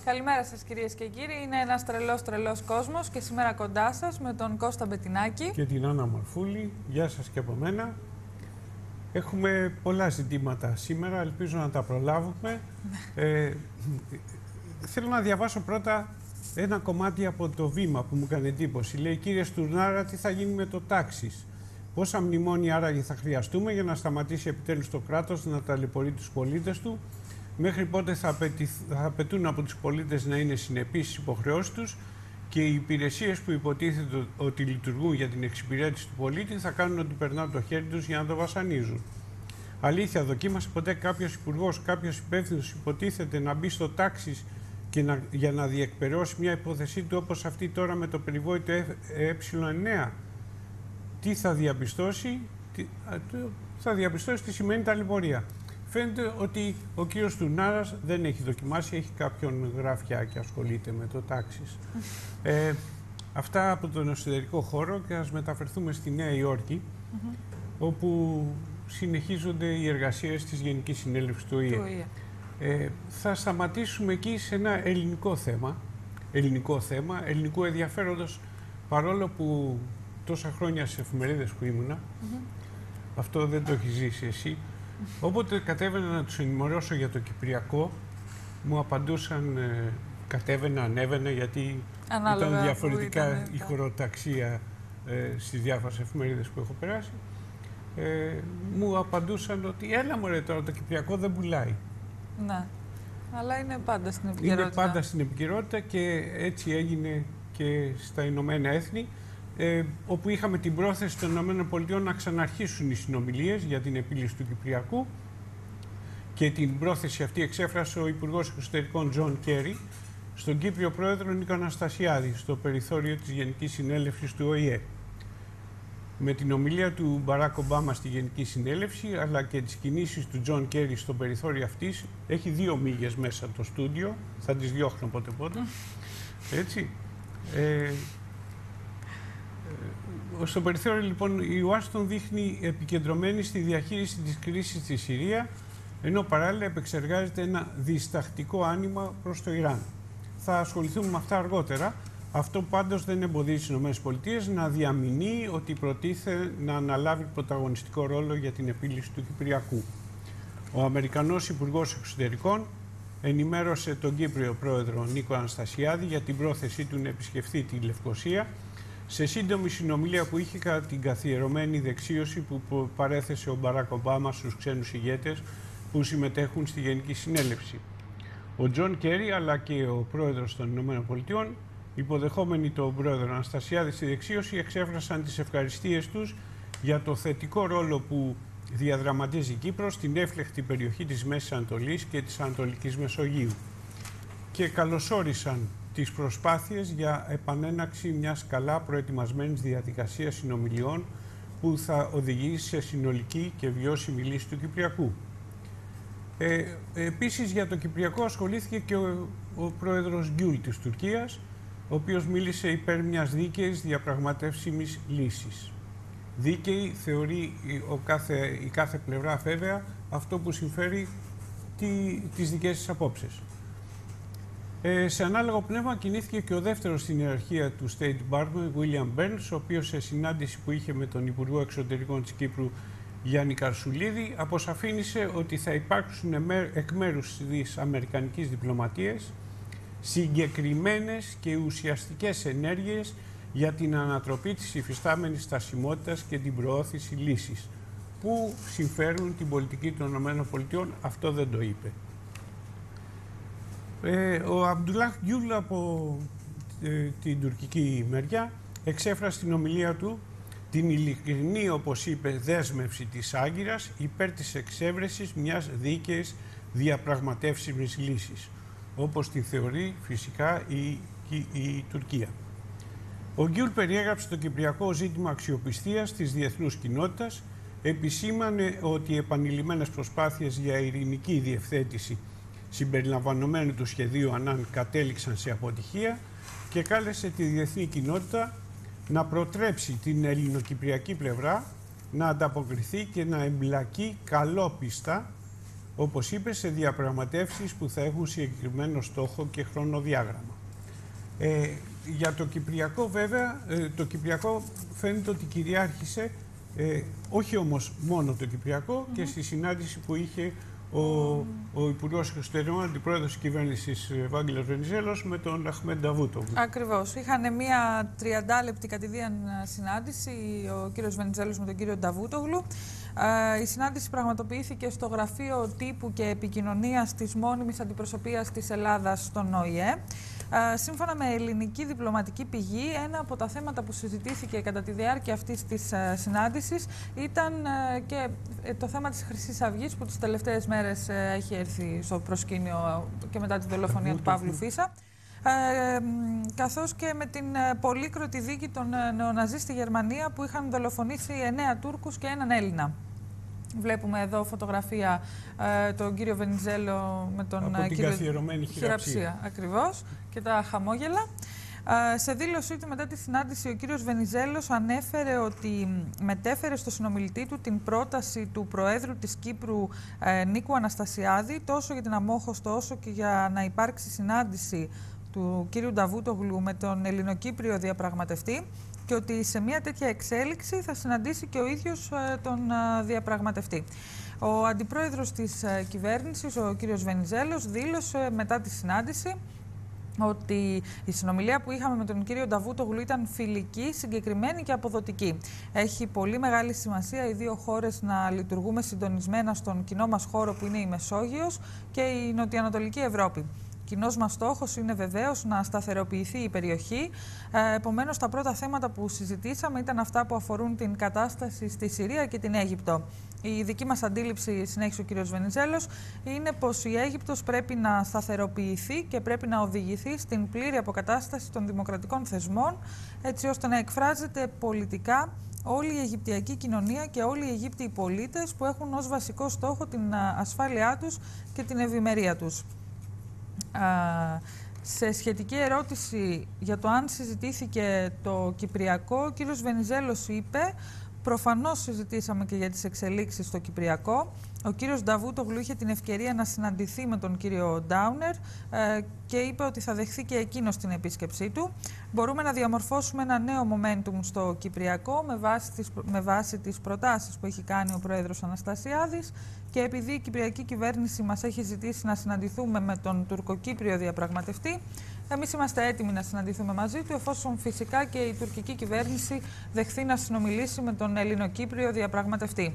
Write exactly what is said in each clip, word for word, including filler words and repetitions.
Καλημέρα σας κυρίες και κύριοι. Είναι ένας τρελός τρελός κόσμος και σήμερα κοντά σας με τον Κώστα Μπετινάκη και την Άννα Μορφούλη. Γεια σας και από μένα. Έχουμε πολλά ζητήματα σήμερα, ελπίζω να τα προλάβουμε. ε, θέλω να διαβάσω πρώτα ένα κομμάτι από το Βήμα που μου έκανε εντύπωση. Λέει: κύριε Στουρνάρα, τι θα γίνει με το τάξις? Πόσα μνημόνια άραγε θα χρειαστούμε για να σταματήσει επιτέλους το κράτος να ταλαιπωρεί τους πολίτες του? Μέχρι πότε θα, απαιτη, θα απαιτούν από τους πολίτες να είναι συνεπείς στις υποχρεώσεις τους και οι υπηρεσίες που υποτίθεται ότι λειτουργούν για την εξυπηρέτηση του πολίτη θα κάνουν ότι περνάνε το χέρι τους για να το βασανίζουν? Αλήθεια, δοκίμασε ποτέ κάποιος υπουργός, κάποιος υπεύθυνος υποτίθεται να μπει στο τάξις και να, για να διεκπεραιώσει μια υπόθεσή του όπως αυτή τώρα με το περιβόητο ε εννέα? Τι θα διαπιστώσει? Τι, θα διαπιστώσει τι σημαίνει ταλαιπωρία. Φαίνεται ότι ο κύριος Στουρνάρας δεν έχει δοκιμάσει, έχει κάποιον γραφιά και ασχολείται με το τάξις. ε, αυτά από τον εσωτερικό χώρο και ας μεταφερθούμε στη Νέα Υόρκη, mm-hmm. όπου συνεχίζονται οι εργασίες της Γενικής Συνέλευσης του Ο Η Ε. Ε, θα σταματήσουμε εκεί σε ένα ελληνικό θέμα, ελληνικό θέμα, ελληνικού ενδιαφέροντος, παρόλο που τόσα χρόνια στις εφημερίδες που ήμουνα, mm-hmm. αυτό δεν το έχει ζήσει εσύ. Όποτε κατέβαινα να τους ενημερώσω για το Κυπριακό, μου απαντούσαν, ε, κατέβαινα, ανέβαινα, γιατί ανάλογα ήταν διαφορετικά ήταν, η χωροταξία ε, στις διάφορες εφημερίδες που έχω περάσει. Ε, μου απαντούσαν ότι έλα μωρέ τώρα, το Κυπριακό δεν πουλάει. Ναι, αλλά είναι πάντα στην επικαιρότητα. Είναι πάντα στην επικαιρότητα και έτσι έγινε και στα Ηνωμένα Έθνη. Ε, όπου είχαμε την πρόθεση των ΗΠΑ να ξαναρχίσουν οι συνομιλίες για την επίλυση του Κυπριακού και την πρόθεση αυτή εξέφρασε ο Υπουργός Εξωτερικών Τζον Κέρι στον Κύπριο Πρόεδρο Νίκο Αναστασιάδη στο περιθώριο της Γενικής Συνέλευσης του Ο Η Ε. Με την ομιλία του Μπαράκ Ομπάμα στη Γενική Συνέλευση αλλά και τις κινήσεις του Τζον Κέρι στο περιθώριο αυτής, έχει δύο μύγες μέσα το στούντιο, θα τις διώχνω πότε πότε, έτσι. Ε, Στο περιθώριο λοιπόν η Ουάσιγκτον δείχνει επικεντρωμένη στη διαχείριση της κρίσης στη Συρία, ενώ παράλληλα επεξεργάζεται ένα διστακτικό άνοιγμα προς το Ιράν. Θα ασχοληθούμε με αυτά αργότερα. Αυτό πάντως δεν εμποδίζει τις ΗΠΑ να διαμηνύει ότι προτίθεται να αναλάβει πρωταγωνιστικό ρόλο για την επίλυση του Κυπριακού. Ο Αμερικανός Υπουργός Εξωτερικών ενημέρωσε τον Κύπριο Πρόεδρο Νίκο Αναστασιάδη για την πρόθεσή του να επισκεφθεί τη Λευκοσία, σε σύντομη συνομιλία που είχε κατά την καθιερωμένη δεξίωση που παρέθεσε ο Μπαράκ Ομπάμα στους ξένους ηγέτες που συμμετέχουν στη Γενική Συνέλευση. Ο Τζον Κέρι αλλά και ο πρόεδρος των ΗΠΑ, υποδεχόμενοι τον πρόεδρο Αναστασιάδη στη δεξίωση, εξέφρασαν τις ευχαριστίες τους για το θετικό ρόλο που διαδραματίζει η Κύπρος στην εύφλεκτη περιοχή της Μέσης Ανατολής και της Ανατολικής Μεσογείου και καλωσόρισαν τις προσπάθειες για επανέναξη μιας καλά προετοιμασμένης διαδικασίας συνομιλιών που θα οδηγήσει σε συνολική και βιώσιμη λύση του Κυπριακού. Ε, επίσης για το Κυπριακό ασχολήθηκε και ο, ο πρόεδρος Γκιούλ της Τουρκίας, ο οποίος μίλησε υπέρ μιας δίκαιης διαπραγματεύσιμης λύσης. Δίκαιη θεωρεί ο κάθε, η κάθε πλευρά βέβαια αυτό που συμφέρει τι, τις δικές της απόψεις. Ε, σε ανάλογο πνεύμα κινήθηκε και ο δεύτερος στην ιεραρχία του State Department, William Burns, ο οποίος σε συνάντηση που είχε με τον Υπουργό Εξωτερικών της Κύπρου, Γιάννη Καρσουλίδη, αποσαφήνισε ότι θα υπάρξουν εκ μέρους της Αμερικανικής διπλωματίας συγκεκριμένες και ουσιαστικές ενέργειες για την ανατροπή της υφιστάμενης στασιμότητας και την προώθηση λύσης, που συμφέρουν την πολιτική των ΗΠΑ. Αυτό δεν το είπε. Ε, ο Αμπντουλάχ Γκιούλ από ε, την τουρκική μεριά εξέφρασε στην ομιλία του την ειλικρινή, όπως είπε, δέσμευση της Άγκυρας υπέρ της εξέβρεσης μιας δίκαιης διαπραγματεύσιμης λύσης, όπως την θεωρεί φυσικά η, η, η Τουρκία. Ο Γκιούλ περιέγραψε το κυπριακό ζήτημα αξιοπιστίας της διεθνούς κοινότητας, επισήμανε ότι οι επανειλημμένες προσπάθειες για ειρηνική διευθέτηση συμπεριλαμβανομένου του σχεδίου Ανάν κατέληξαν σε αποτυχία και κάλεσε τη διεθνή κοινότητα να προτρέψει την ελληνοκυπριακή πλευρά να ανταποκριθεί και να εμπλακεί καλόπιστα όπως είπε, σε διαπραγματεύσεις που θα έχουν συγκεκριμένο στόχο και χρονοδιάγραμμα. Ε, για το Κυπριακό, βέβαια, ε, το Κυπριακό φαίνεται ότι κυριάρχησε, ε, όχι όμως μόνο το Κυπριακό, mm-hmm. και στη συνάντηση που είχε ο, mm. ο Υπουργός Εξωτερικών, Αντιπρόεδρος της κυβέρνησης Ευάγγελος Βενιζέλος, με τον Αχμέντ Νταβούτογλου. Ακριβώς. Είχαν μία τριαντάλεπτη κατηδίαν συνάντηση ο κύριος Βενιζέλος με τον κύριο Νταβούτογλου. Η συνάντηση πραγματοποιήθηκε στο Γραφείο Τύπου και Επικοινωνίας της μόνιμης αντιπροσωπείας της Ελλάδας στον Ο Η Ε. Σύμφωνα με ελληνική διπλωματική πηγή, ένα από τα θέματα που συζητήθηκε κατά τη διάρκεια αυτής της συνάντησης ήταν και το θέμα της Χρυσής Αυγής, που τις τελευταίες μέρες έχει έρθει στο προσκήνιο και μετά τη δολοφονία του Παύλου Φίσα. Ε, καθώς και με την πολύκροτη δίκη των νεοναζί στη Γερμανία, που είχαν δολοφονήσει εννέα Τούρκους και έναν Έλληνα. Βλέπουμε εδώ φωτογραφία ε, τον κύριο Βενιζέλο με τον από την κύριο καθιερωμένη χειραψία. Ακριβώς, και τα χαμόγελα. Ε, σε δήλωσή του μετά τη συνάντηση, ο κύριος Βενιζέλος ανέφερε ότι μετέφερε στο συνομιλητή του την πρόταση του Προέδρου της Κύπρου, ε, Νίκου Αναστασιάδη, τόσο για την Αμμόχωστο όσο και για να υπάρξει συνάντηση του κύριου Νταβούτογλου με τον Ελληνοκύπριο διαπραγματευτή, και ότι σε μια τέτοια εξέλιξη θα συναντήσει και ο ίδιος ε, τον ε, διαπραγματευτή. Ο αντιπρόεδρος της ε, κυβέρνησης, ο κύριος Βενιζέλος, δήλωσε μετά τη συνάντηση ότι η συνομιλία που είχαμε με τον κύριο Νταβούτογλου ήταν φιλική, συγκεκριμένη και αποδοτική. Έχει πολύ μεγάλη σημασία οι δύο χώρες να λειτουργούμε συντονισμένα στον κοινό μας χώρο, που είναι η Μεσόγειος και η Νοτιοανατολική Ευρώπη. Κοινός μας στόχος είναι βεβαίως να σταθεροποιηθεί η περιοχή. Ε, επομένως, τα πρώτα θέματα που συζητήσαμε ήταν αυτά που αφορούν την κατάσταση στη Συρία και την Αίγυπτο. Η δική μας αντίληψη, συνέχισε ο κ. Βενιζέλος, είναι πως η Αίγυπτος πρέπει να σταθεροποιηθεί και πρέπει να οδηγηθεί στην πλήρη αποκατάσταση των δημοκρατικών θεσμών, έτσι ώστε να εκφράζεται πολιτικά όλη η Αιγυπτιακή κοινωνία και όλοι οι Αιγύπτιοι πολίτες, που έχουν ως βασικό στόχο την ασφάλειά τους και την ευημερία τους. Uh, σε σχετική ερώτηση για το αν συζητήθηκε το Κυπριακό, ο κύριος Βενιζέλος είπε: προφανώς συζητήσαμε και για τις εξελίξεις στο Κυπριακό. Ο κύριος Νταβούτογλου είχε την ευκαιρία να συναντηθεί με τον κύριο Ντάουνερ ε, και είπε ότι θα δεχθεί και εκείνος την επίσκεψή του. Μπορούμε να διαμορφώσουμε ένα νέο momentum στο Κυπριακό με βάση τις, με βάση τις προτάσεις που έχει κάνει ο πρόεδρος Αναστασιάδης, και επειδή η κυπριακή κυβέρνηση μας έχει ζητήσει να συναντηθούμε με τον τουρκοκύπριο διαπραγματευτή, εμείς είμαστε έτοιμοι να συναντηθούμε μαζί του, εφόσον φυσικά και η τουρκική κυβέρνηση δεχθεί να συνομιλήσει με τον ελληνοκύπριο διαπραγματευτή.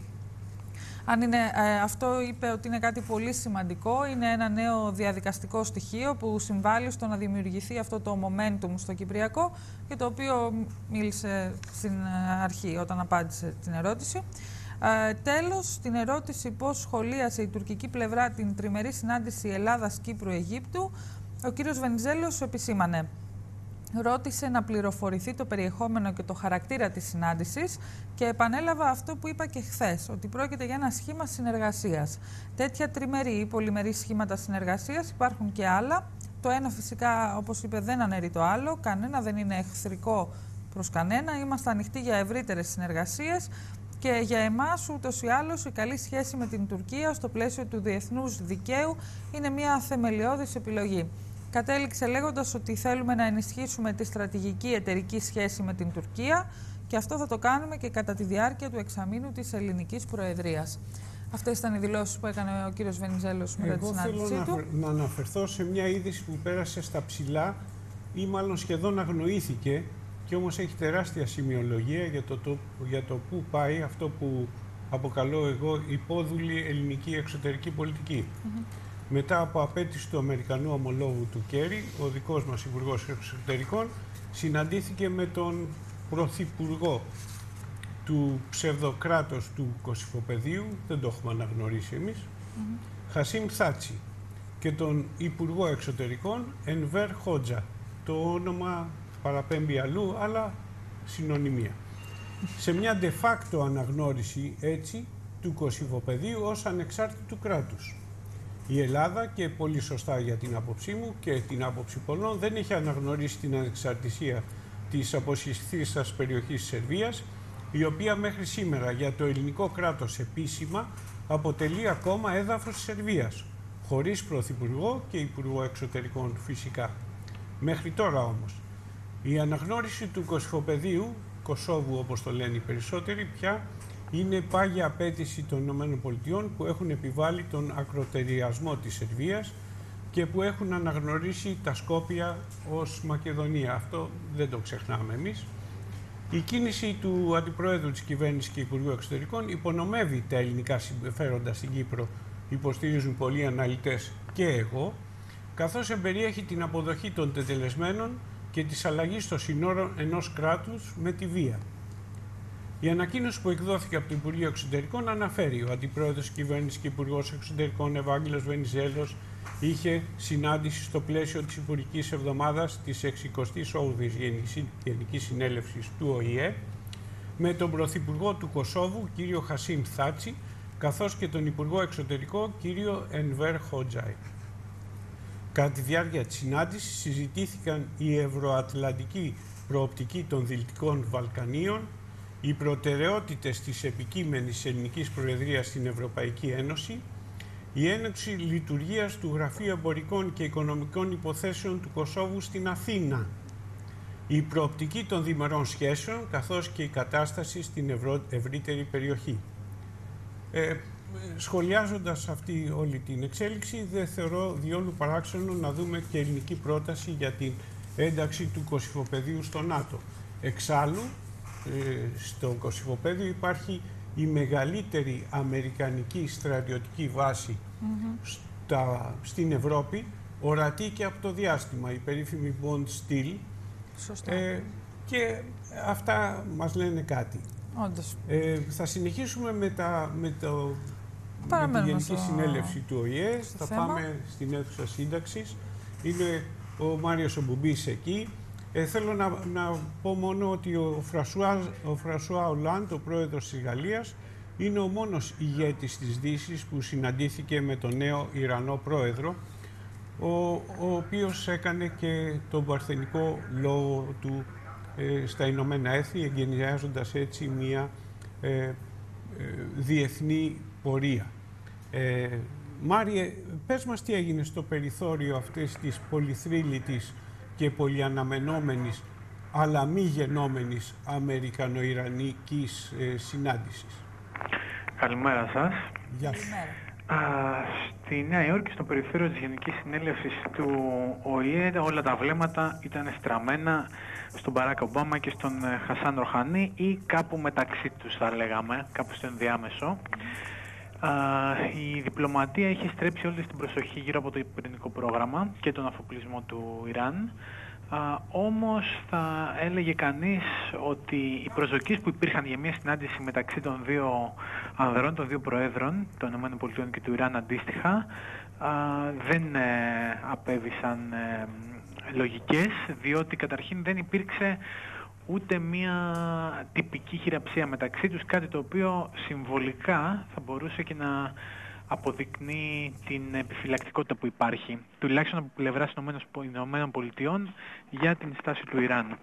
Αν είναι, ε, αυτό είπε ότι είναι κάτι πολύ σημαντικό, είναι ένα νέο διαδικαστικό στοιχείο που συμβάλλει στο να δημιουργηθεί αυτό το momentum στο Κυπριακό, για το οποίο μίλησε στην αρχή όταν απάντησε την ερώτηση. Ε, τέλος, στην ερώτηση πώς σχολίασε η τουρκική πλευρά την τριμερή συνάντηση Ελλάδας-Κύπρου-Αιγύπτου, ο κύριος Βενιζέλος επισήμανε. Ρώτησε να πληροφορηθεί το περιεχόμενο και το χαρακτήρα της συνάντησης και επανέλαβα αυτό που είπα και χθες, ότι πρόκειται για ένα σχήμα συνεργασίας. Τέτοια τριμερή ή πολυμερή σχήματα συνεργασίας υπάρχουν και άλλα. Το ένα φυσικά, όπως είπε, δεν αναιρεί το άλλο. Κανένα δεν είναι εχθρικό προς κανένα. Είμαστε ανοιχτοί για ευρύτερες συνεργασίες. Και για εμάς, ούτως ή άλλως, η καλή σχέση με την Τουρκία στο πλαίσιο του διεθνούς δικαίου είναι μια θεμελιώδης επιλογή. Κατέληξε λέγοντας ότι θέλουμε να ενισχύσουμε τη στρατηγική εταιρική σχέση με την Τουρκία, και αυτό θα το κάνουμε και κατά τη διάρκεια του εξαμήνου της ελληνικής προεδρίας. Αυτές ήταν οι δηλώσεις που έκανε ο κύριος Βενιζέλος μετά τη συνάντησή του. Εγώ θέλω να αναφερθώ σε μια είδηση που πέρασε στα ψηλά ή μάλλον σχεδόν αγνοήθηκε, και όμως έχει τεράστια σημειολογία για το, το, για το πού πάει αυτό που αποκαλώ εγώ υπόδουλη ελληνική εξωτερική πολιτική. Mm-hmm. Μετά από απέτηση του Αμερικανού ομολόγου του Κέρι, ο δικός μας Υπουργός Εξωτερικών συναντήθηκε με τον Πρωθυπουργό του ψευδοκράτος του Κωσυφοπεδίου, δεν το έχουμε αναγνωρίσει εμείς, mm-hmm. Χασίμ Θάτσι, και τον Υπουργό Εξωτερικών Ενβέρ Χότζα. Το όνομα παραπέμπει αλλού, αλλά συνωνυμία. Σε μια de facto αναγνώριση έτσι του Κωσυφοπεδίου ως ανεξάρτητου κράτους. Η Ελλάδα, και πολύ σωστά για την άποψή μου και την άποψη πολλών, δεν έχει αναγνωρίσει την ανεξαρτησία της αποσχιστήσας περιοχής της Σερβίας, η οποία μέχρι σήμερα για το ελληνικό κράτος επίσημα αποτελεί ακόμα έδαφος της Σερβίας, χωρίς πρωθυπουργό και υπουργό εξωτερικών φυσικά. Μέχρι τώρα όμως, η αναγνώριση του Κωσυφοπεδίου, Κωσόβου όπως το λένε οι περισσότεροι πια, είναι πάγια απέτηση των ΗΠΑ που έχουν επιβάλει τον ακροτεριασμό της Σερβίας και που έχουν αναγνωρίσει τα Σκόπια ως Μακεδονία. Αυτό δεν το ξεχνάμε εμείς. Η κίνηση του Αντιπροέδρου της Κυβέρνησης και Υπουργού Εξωτερικών υπονομεύει τα ελληνικά συμφέροντα στην Κύπρο, υποστηρίζουν πολλοί αναλυτές και εγώ, καθώς εμπεριέχει την αποδοχή των τετελεσμένων και της αλλαγής των συνόρων ενός κράτους με τη βία. Η ανακοίνωση που εκδόθηκε από το Υπουργείο Εξωτερικών αναφέρει ο Αντιπρόεδρος της Κυβέρνησης και Υπουργός Εξωτερικών Ευάγγελος Βενιζέλος είχε συνάντηση στο πλαίσιο της Υπουργικής Εβδομάδας της εξηκοστής όγδοης Γενικής Συνέλευσης του Ο Η Ε με τον Πρωθυπουργό του Κωσόβου, κύριο Χασίμ Θάτσι, καθώς και τον Υπουργό Εξωτερικό, κύριο Ενβέρ Χότζάι. Κατά τη διάρκεια της συνάντησης συζητήθηκαν η ευρωατλαντική προοπτική των Δυτικών Βαλκανίων, οι προτεραιότητες της επικείμενης ελληνικής προεδρίας στην Ευρωπαϊκή Ένωση, η έναρξη λειτουργίας του Γραφείου Εμπορικών και Οικονομικών Υποθέσεων του Κωσόβου στην Αθήνα, η προοπτική των διμερών σχέσεων, καθώς και η κατάσταση στην ευρω... ευρύτερη περιοχή. Ε, σχολιάζοντας αυτή όλη την εξέλιξη, δεν θεωρώ διόλου παράξενο να δούμε και ελληνική πρόταση για την ένταξη του Κωσυφοπεδίου στο ΝΑΤΟ. Εξάλλου, ε, στο Κωσυφοπέδιο υπάρχει η μεγαλύτερη αμερικανική στρατιωτική βάση mm-hmm. στα, στην Ευρώπη, ορατή και από το διάστημα, η περίφημη Bond Steel. Σωστά. Ε, και αυτά μας λένε κάτι. Όντως. Ε, θα συνεχίσουμε με, τα, με, το, με τη Γενική στο... Συνέλευση του Ο Η Ε. Θα θέμα. Πάμε στην αίθουσα σύνταξης. Είναι ο Μάριος Ομπουμπής εκεί. Ε, θέλω να, να πω μόνο ότι ο Φρασουά, ο Φρασουά Ολάντ, ο πρόεδρος της Γαλλίας, είναι ο μόνος ηγέτης της Δύσης που συναντήθηκε με τον νέο Ιρανό πρόεδρο, ο, ο οποίος έκανε και τον παρθενικό λόγο του ε, στα Ηνωμένα Έθνη, εγκαινιάζοντας έτσι μια ε, ε, διεθνή πορεία. Ε, Μάριε, πες μας τι έγινε στο περιθώριο αυτής της πολυθρύλητης και πολυαναμενόμενης, αλλά μη γενόμενης αμερικανο-ιρανικής ε, συνάντησης. Καλημέρα σας. Γεια σου. Α, στη Νέα Υόρκη, στο περιθώριο της Γενικής Συνέλευσης του Ο Η Ε, όλα τα βλέμματα ήταν στραμμένα στον Μπαράκ Ομπάμα και στον Χασάν Ροχανί ή κάπου μεταξύ τους, θα λέγαμε, κάπου στο ενδιάμεσο. Α, η διπλωματία είχε στρέψει όλη την προσοχή γύρω από το πυρηνικό πρόγραμμα και τον αφοπλισμό του Ιράν. Α, όμως θα έλεγε κανείς ότι οι προσδοκίες που υπήρχαν για μια συνάντηση μεταξύ των δύο ανδρών, των δύο προέδρων, των ΗΠΑ και του Ιράν αντίστοιχα, α, δεν ε, απέβησαν ε, λογικές, διότι καταρχήν δεν υπήρξε ούτε μία τυπική χειραψία μεταξύ τους, κάτι το οποίο συμβολικά θα μπορούσε και να αποδεικνύει την επιφυλακτικότητα που υπάρχει, τουλάχιστον από πλευράς των Ηνωμένων Πολιτειών για την στάση του Ιράν.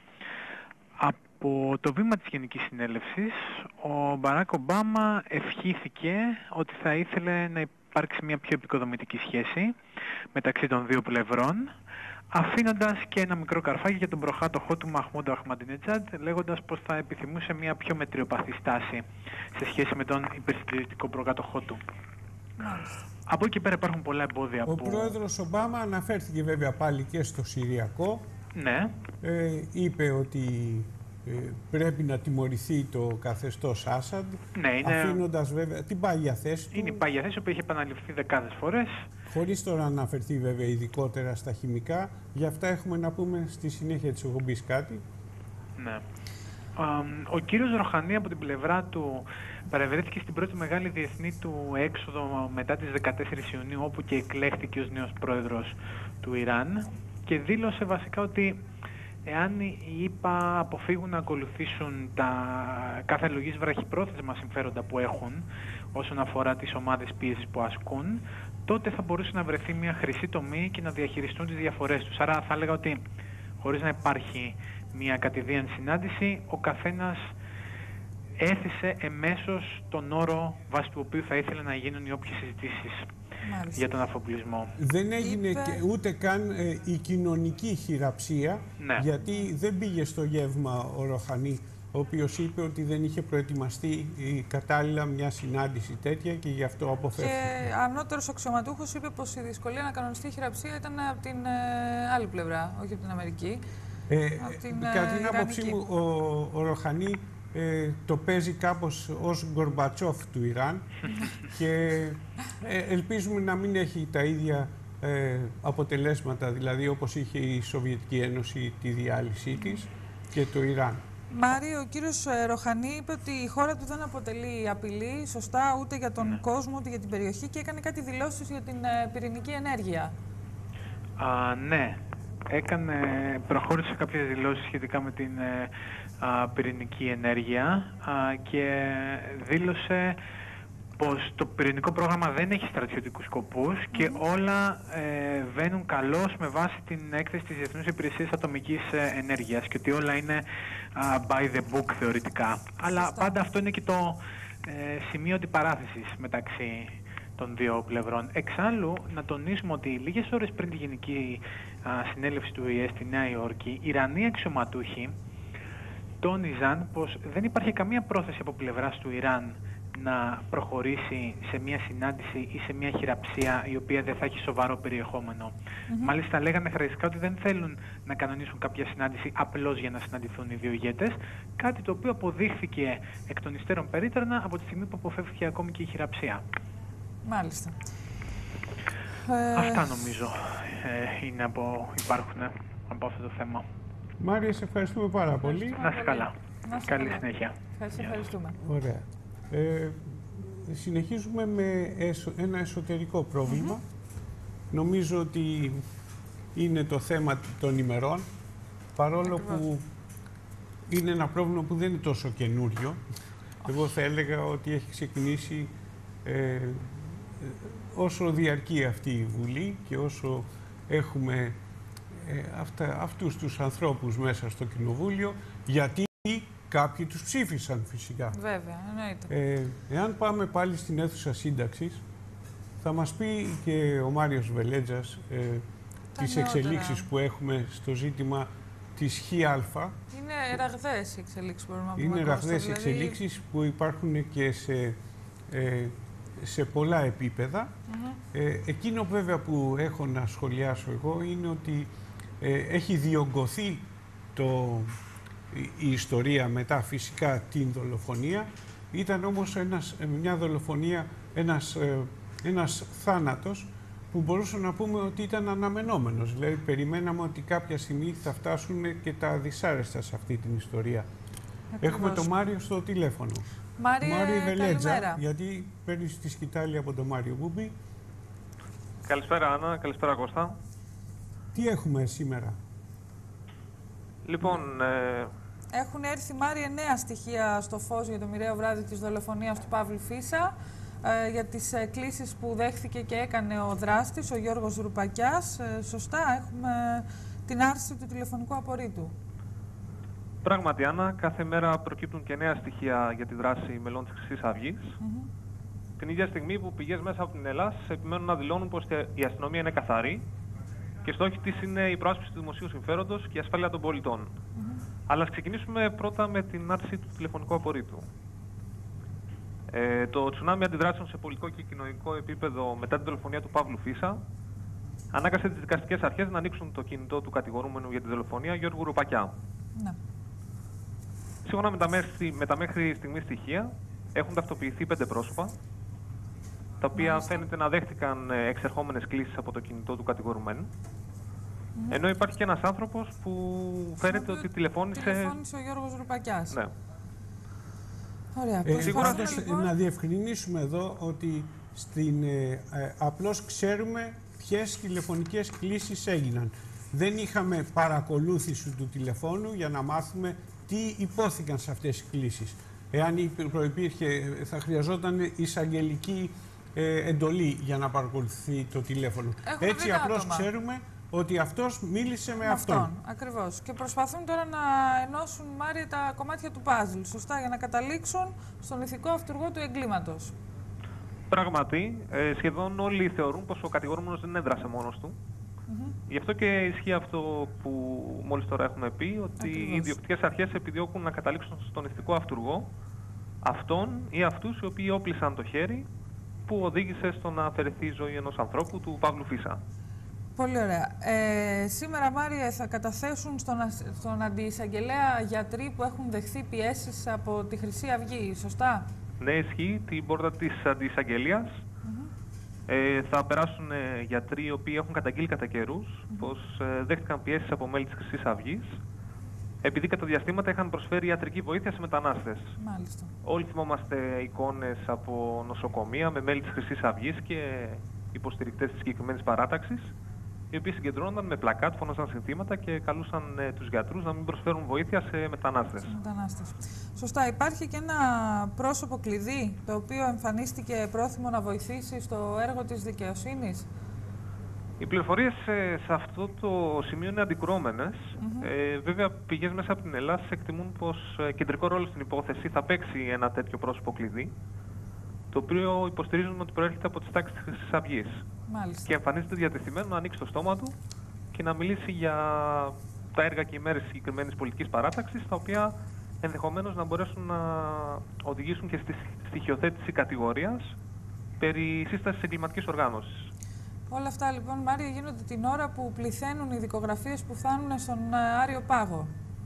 Από το βήμα της Γενικής Συνέλευσης, ο Μπαράκ Ομπάμα ευχήθηκε ότι θα ήθελε να υπάρξει μια πιο επικοδομητική σχέση μεταξύ των δύο πλευρών, αφήνοντας και ένα μικρό καρφάκι για τον προκάτοχό του Μαχμούντ Αχμαντινετζάντ, λέγοντας πως θα επιθυμούσε μια πιο μετριοπαθή στάση σε σχέση με τον υπερσυντηρητικό προκάτοχό του. Μάλιστα. Από εκεί πέρα υπάρχουν πολλά εμπόδια. Ο που... πρόεδρος Ομπάμα αναφέρθηκε βέβαια πάλι και στο Συριακό. Ναι. Ε, είπε ότι ε, πρέπει να τιμωρηθεί το καθεστώς Άσαντ, ναι, είναι... αφήνοντας βέβαια την πάγια θέση του. Είναι η πάγια θέση που έχει επαναληφθεί δεκάδες φορές. Χωρίς τώρα να αναφερθεί βέβαια ειδικότερα στα χημικά. Γι' αυτά έχουμε να πούμε στη συνέχεια της εκπομπής κάτι. Ναι. Ο κύριος Ροχανί από την πλευρά του παρευρέθηκε στην πρώτη μεγάλη διεθνή του έξοδο μετά τις δεκατέσσερις Ιουνίου, όπου και εκλέχθηκε ως νέος πρόεδρος του Ιράν, και δήλωσε βασικά ότι εάν οι ΗΠΑ αποφύγουν να ακολουθήσουν τα κάθε λογής βραχυπρόθεσμα συμφέροντα που έχουν όσον αφορά τις ομάδες πίεσης που ασκούν, τότε θα μπορούσε να βρεθεί μια χρυσή τομή και να διαχειριστούν τις διαφορές τους. Άρα θα έλεγα ότι χωρίς να υπάρχει μια κατηδίαν συνάντηση, ο καθένας έθισε εμέσως τον όρο βάσει του οποίου θα ήθελε να γίνουν οι όποιες συζητήσεις για τον αφοπλισμό. Δεν έγινε Είπε... και, ούτε καν ε, η κοινωνική χειραψία, ναι. γιατί δεν πήγε στο γεύμα ο Ροχανί, ο οποίος είπε ότι δεν είχε προετοιμαστεί η κατάλληλα μια συνάντηση τέτοια και γι' αυτό αποφεύγει. Και ανώτερος αξιωματούχος είπε πως η δυσκολία να κανονιστεί η χειραψία ήταν από την ε, άλλη πλευρά, όχι από την Αμερική. Ε, από την, κατά την ε, άποψή μου, ο, ο Ροχανί ε, το παίζει κάπως ως Γκορμπατσόφ του Ιράν και ε, ελπίζουμε να μην έχει τα ίδια ε, αποτελέσματα, δηλαδή όπως είχε η Σοβιετική Ένωση τη διάλυσή της και το Ιράν. Μάρη, ο κύριος Ροχανί είπε ότι η χώρα του δεν αποτελεί απειλή, σωστά, ούτε για τον ναι. κόσμο, ούτε για την περιοχή και έκανε κάτι δηλώσεις για την ε, πυρηνική ενέργεια. Α, ναι, έκανε, προχώρησε κάποιες δηλώσεις σχετικά με την ε, α, πυρηνική ενέργεια α, και δήλωσε πως το πυρηνικό πρόγραμμα δεν έχει στρατιωτικούς σκοπούς mm-hmm. και όλα ε, βαίνουν καλώς με βάση την έκθεση της Διεθνούς Υπηρεσίας Ατομικής Ενέργειας και ότι όλα είναι uh, by the book θεωρητικά. Αλλά Φωστά. πάντα αυτό είναι και το ε, σημείο αντιπαράθεσης μεταξύ των δύο πλευρών. Εξάλλου, να τονίσουμε ότι λίγες ώρες πριν τη Γενική α, Συνέλευση του Ο Η Ε στη Νέα Υόρκη, οι Ιρανοί αξιωματούχοι τόνιζαν πως δεν υπάρχει καμία πρόθεση από πλευράς του Ιράν να προχωρήσει σε μια συνάντηση ή σε μια χειραψία η οποία δεν θα έχει σοβαρό περιεχόμενο. Mm-hmm. Μάλιστα λέγανε χαρακτηριστικά ότι δεν θέλουν να κανονίσουν κάποια συνάντηση απλώς για να συναντηθούν οι δύο ηγέτες, κάτι το οποίο αποδείχθηκε εκ των υστέρων περίτρανα από τη στιγμή που αποφεύθηκε ακόμη και η χειραψία. Μάλιστα. Αυτά νομίζω ε, είναι από, υπάρχουν από αυτό το θέμα. Μάρια, σε ευχαριστούμε πάρα πολύ. Να είσαι καλά. Να είσαι Καλή καλά. συνέχεια. Ευχαριστώ, ευχαριστούμε. Ωραία. Ε, συνεχίζουμε με εσω, ένα εσωτερικό πρόβλημα. Mm-hmm. Νομίζω ότι είναι το θέμα των ημερών, παρόλο Ακριβώς. που είναι ένα πρόβλημα που δεν είναι τόσο καινούριο. Εγώ θα έλεγα ότι έχει ξεκινήσει ε, όσο διαρκεί αυτή η Βουλή και όσο έχουμε ε, αυτά, αυτούς τους ανθρώπους μέσα στο Κοινοβούλιο, γιατί κάποιοι τους ψήφισαν φυσικά. Βέβαια, εννοείται. Ε, εάν πάμε πάλι στην αίθουσα σύνταξης, θα μας πει και ο Μάριος Βελέτζας ε, τις εξελίξεις που έχουμε στο ζήτημα της ΧΙΑΛΦΑ. Είναι ραγδαίες οι εξελίξεις, μπορούμε να πούμε. Είναι ραγδαίες δηλαδή... εξελίξεις που υπάρχουν και σε, ε, σε πολλά επίπεδα. Mm-hmm. ε, εκείνο βέβαια που έχω να σχολιάσω εγώ είναι ότι ε, έχει διωγγωθεί το... η ιστορία μετά φυσικά την δολοφονία. Ήταν όμως ένας, μια δολοφονία, ένας, ένας θάνατος που μπορούσαμε να πούμε ότι ήταν αναμενόμενος. Δηλαδή περιμέναμε ότι κάποια στιγμή θα φτάσουν και τα δυσάρεστα σε αυτή την ιστορία. Ακριβώς. Έχουμε τον Μάριο στο τηλέφωνο. Μάριε, Μάριο Βελέτζα, καλημέρα. γιατί παίρνει τη σκητάλη από τον Μάριο Μπούμπη. Καλησπέρα Άννα, καλησπέρα Κώστα. Τι έχουμε σήμερα? Λοιπόν, ε... έχουν έρθει, Μάριε, νέα στοιχεία στο φως για το μοιραίο βράδυ της δολοφονίας του Παύλου Φίσα, ε, για τις ε, κλήσεις που δέχθηκε και έκανε ο δράστης, ο Γιώργος Ρουπακιάς. Ε, σωστά, έχουμε την άρση του τηλεφωνικού απορρίτου. Πράγματι, Άννα, κάθε μέρα προκύπτουν και νέα στοιχεία για τη δράση μελών της Χρυσής Αυγής. Mm-hmm. Την ίδια στιγμή που πηγές μέσα από την Ελλάδα επιμένουν να δηλώνουν πως η αστυνομία είναι καθαρή και στόχοι της είναι η προάσπιση του δημοσίου συμφέροντος και η ασφάλεια των πολιτών. Mm-hmm. Αλλά ας ξεκινήσουμε πρώτα με την άρση του τηλεφωνικού απορρίτου. Ε, το τσουνάμι αντιδράσεων σε πολιτικό και κοινωνικό επίπεδο μετά την δολοφονία του Παύλου Φίσα ανάγκασε τις δικαστικές αρχές να ανοίξουν το κινητό του κατηγορούμενου για τη δολοφονία Γιώργου Ρουπακιά. Ναι. Σύμφωνα με τα, μέχρι, με τα μέχρι στιγμή στοιχεία, έχουν ταυτοποιηθεί πέντε πρόσωπα, τα οποία Μάλιστα. φαίνεται να δέχτηκαν εξερχόμενες κλήσεις από το κινητό του κατηγορουμένου. Mm-hmm. Ενώ υπάρχει και ένας άνθρωπος που φαίνεται ότι τηλεφώνησε... Τηλεφώνησε ο Γιώργος Ρουπακιάς. Ναι. Ωραία. Ε, Σίγουρα λοιπόν... Να διευκρινίσουμε εδώ ότι στην, ε, ε, απλώς ξέρουμε ποιες τηλεφωνικές κλήσεις έγιναν. Δεν είχαμε παρακολούθηση του τηλεφώνου για να μάθουμε τι υπόθηκαν σε αυτές τις κλήσεις. Εάν προϋπήρχε, θα χρειαζόταν εισαγγελική ε, εντολή για να παρακολουθεί το τηλέφωνο. Έχουμε Έτσι απλώς άτομα. ξέρουμε ότι αυτός μίλησε με, με αυτόν. αυτόν. Ακριβώς. Και προσπαθούν τώρα να ενώσουν, Μάρια, τα κομμάτια του παζλ, σωστά, για να καταλήξουν στον ηθικό αυτούργο του εγκλήματος. Πράγματι, ε, σχεδόν όλοι θεωρούν πως ο κατηγορούμενος δεν έδρασε μόνος του. Mm-hmm. Γι' αυτό και ισχύει αυτό που μόλις τώρα έχουμε πει, ότι Ακριβώς. οι ιδιοκτικές αρχές επιδιώκουν να καταλήξουν στον ηθικό αυτούργο αυτόν ή αυτούς οι οποίοι όπλησαν το χέρι που οδήγησε στο να αφαιρεθεί η ζωή ενός ανθρώπου, του Παύλου Φίσα. Πολύ ωραία. Ε, σήμερα, Μάρια, θα καταθέσουν στον, στον αντιεισαγγελέα γιατροί που έχουν δεχθεί πιέσεις από τη Χρυσή Αυγή, σωστά? Ναι, ισχύει. Την πόρτα της αντιεισαγγελίας mm-hmm. ε, θα περάσουν ε, γιατροί οι οποίοι έχουν καταγγείλει κατά καιρούς mm-hmm. πως ε, δέχτηκαν πιέσεις από μέλη της Χρυσής Αυγής, επειδή κατά διαστήματα είχαν προσφέρει ιατρική βοήθεια σε μετανάστες. Μάλιστα. Όλοι θυμόμαστε εικόνες από νοσοκομεία με μέλη της Χρυσής Αυγής και υποστηρικτές της συγκεκριμένης παράταξης, οι οποίοι συγκεντρώνονταν με πλακάτ, φώναζαν συνθήματα και καλούσαν ε, τους γιατρούς να μην προσφέρουν βοήθεια σε μετανάστες. μετανάστες. Σωστά. Υπάρχει και ένα πρόσωπο κλειδί, το οποίο εμφανίστηκε πρόθυμο να βοηθήσει στο έργο της δικαιοσύνης. Οι πληροφορίες ε, σε αυτό το σημείο είναι αντικρουόμενες. Mm-hmm. ε, βέβαια, πηγές μέσα από την Ελλάδα εκτιμούν πως ε, κεντρικό ρόλο στην υπόθεση θα παίξει ένα τέτοιο πρόσωπο κλειδί, το οποίο υποστηρίζουν ότι προέρχεται από τις τάξεις της Χρυσής Αυγής. Μάλιστα. Και εμφανίζεται διατεθειμένο να ανοίξει το στόμα του και να μιλήσει για τα έργα και οι μέρες της συγκεκριμένης πολιτικής παράταξης, τα οποία ενδεχομένως να μπορέσουν να οδηγήσουν και στη στοιχειοθέτηση κατηγορίας περί σύστασης εγκληματικής οργάνωσης. Όλα αυτά, λοιπόν, Μάρια, γίνονται την ώρα που πληθαίνουν οι δικογραφίες που φτάνουν στον Άριο Πάγο.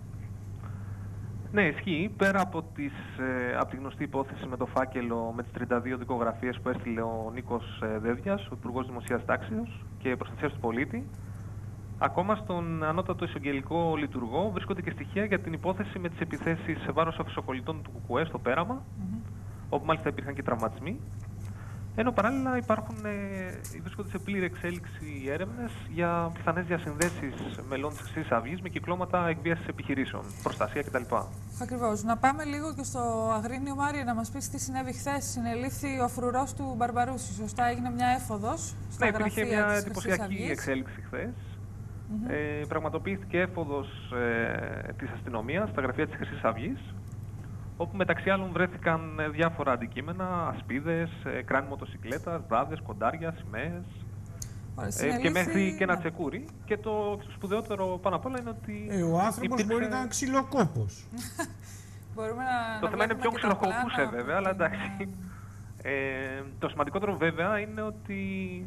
Ναι, ισχύει. Πέρα από, τις, ε, από τη γνωστή υπόθεση με το φάκελο με τις τριάντα δύο δικογραφίες που έστειλε ο Νίκος ε, Δέδιας, ο Υπουργός Δημοσίας Τάξεως και Προστασίας του Πολίτη, ακόμα στον ανώτατο εισαγγελικό λειτουργό βρίσκονται και στοιχεία για την υπόθεση με τις επιθέσεις σε βάρος αφισοκολλητών του ΚΚΕ στο Πέραμα, mm-hmm. όπου μάλιστα υπήρχαν και τραυματισμοί. Ενώ παράλληλα υπάρχουν, ε, βρίσκονται σε πλήρη εξέλιξη έρευνες για πιθανές διασυνδέσεις μελών της Χρυσής Αυγής με κυκλώματα εκβίασης επιχειρήσεων, προστασία κτλ. Ακριβώς. Να πάμε λίγο και στο Αγρίνιο, Μάρια, να μας πεις τι συνέβη χθες. Συνελήφθη ο φρουρός του Μπαρμπαρούση. Σωστά, έγινε μια έφοδος στα ναι, γραφεία υπήρχε μια της εντυπωσιακή εξέλιξη χθες. Mm-hmm. Ε, πραγματοποιήθηκε έφοδος ε, της αστυνομίας στα γραφεία της Χρυσής Αυγής, όπου μεταξύ άλλων βρέθηκαν διάφορα αντικείμενα, ασπίδες, κράνη μοτοσυκλέτας, μπράδες, κοντάρια, σημαίες ε, και μέχρι και ένα τσεκούρι. Και το σπουδαιότερο πάνω απ' όλα είναι ότι ε, ο άνθρωπος υπήρξε... μπορεί να είναι ξυλοκόπος. Μπορούμε να, το να θέμα είναι ποιο ξυλοκοπούσε βέβαια, αλλά την... εντάξει. Ε, το σημαντικότερο βέβαια είναι ότι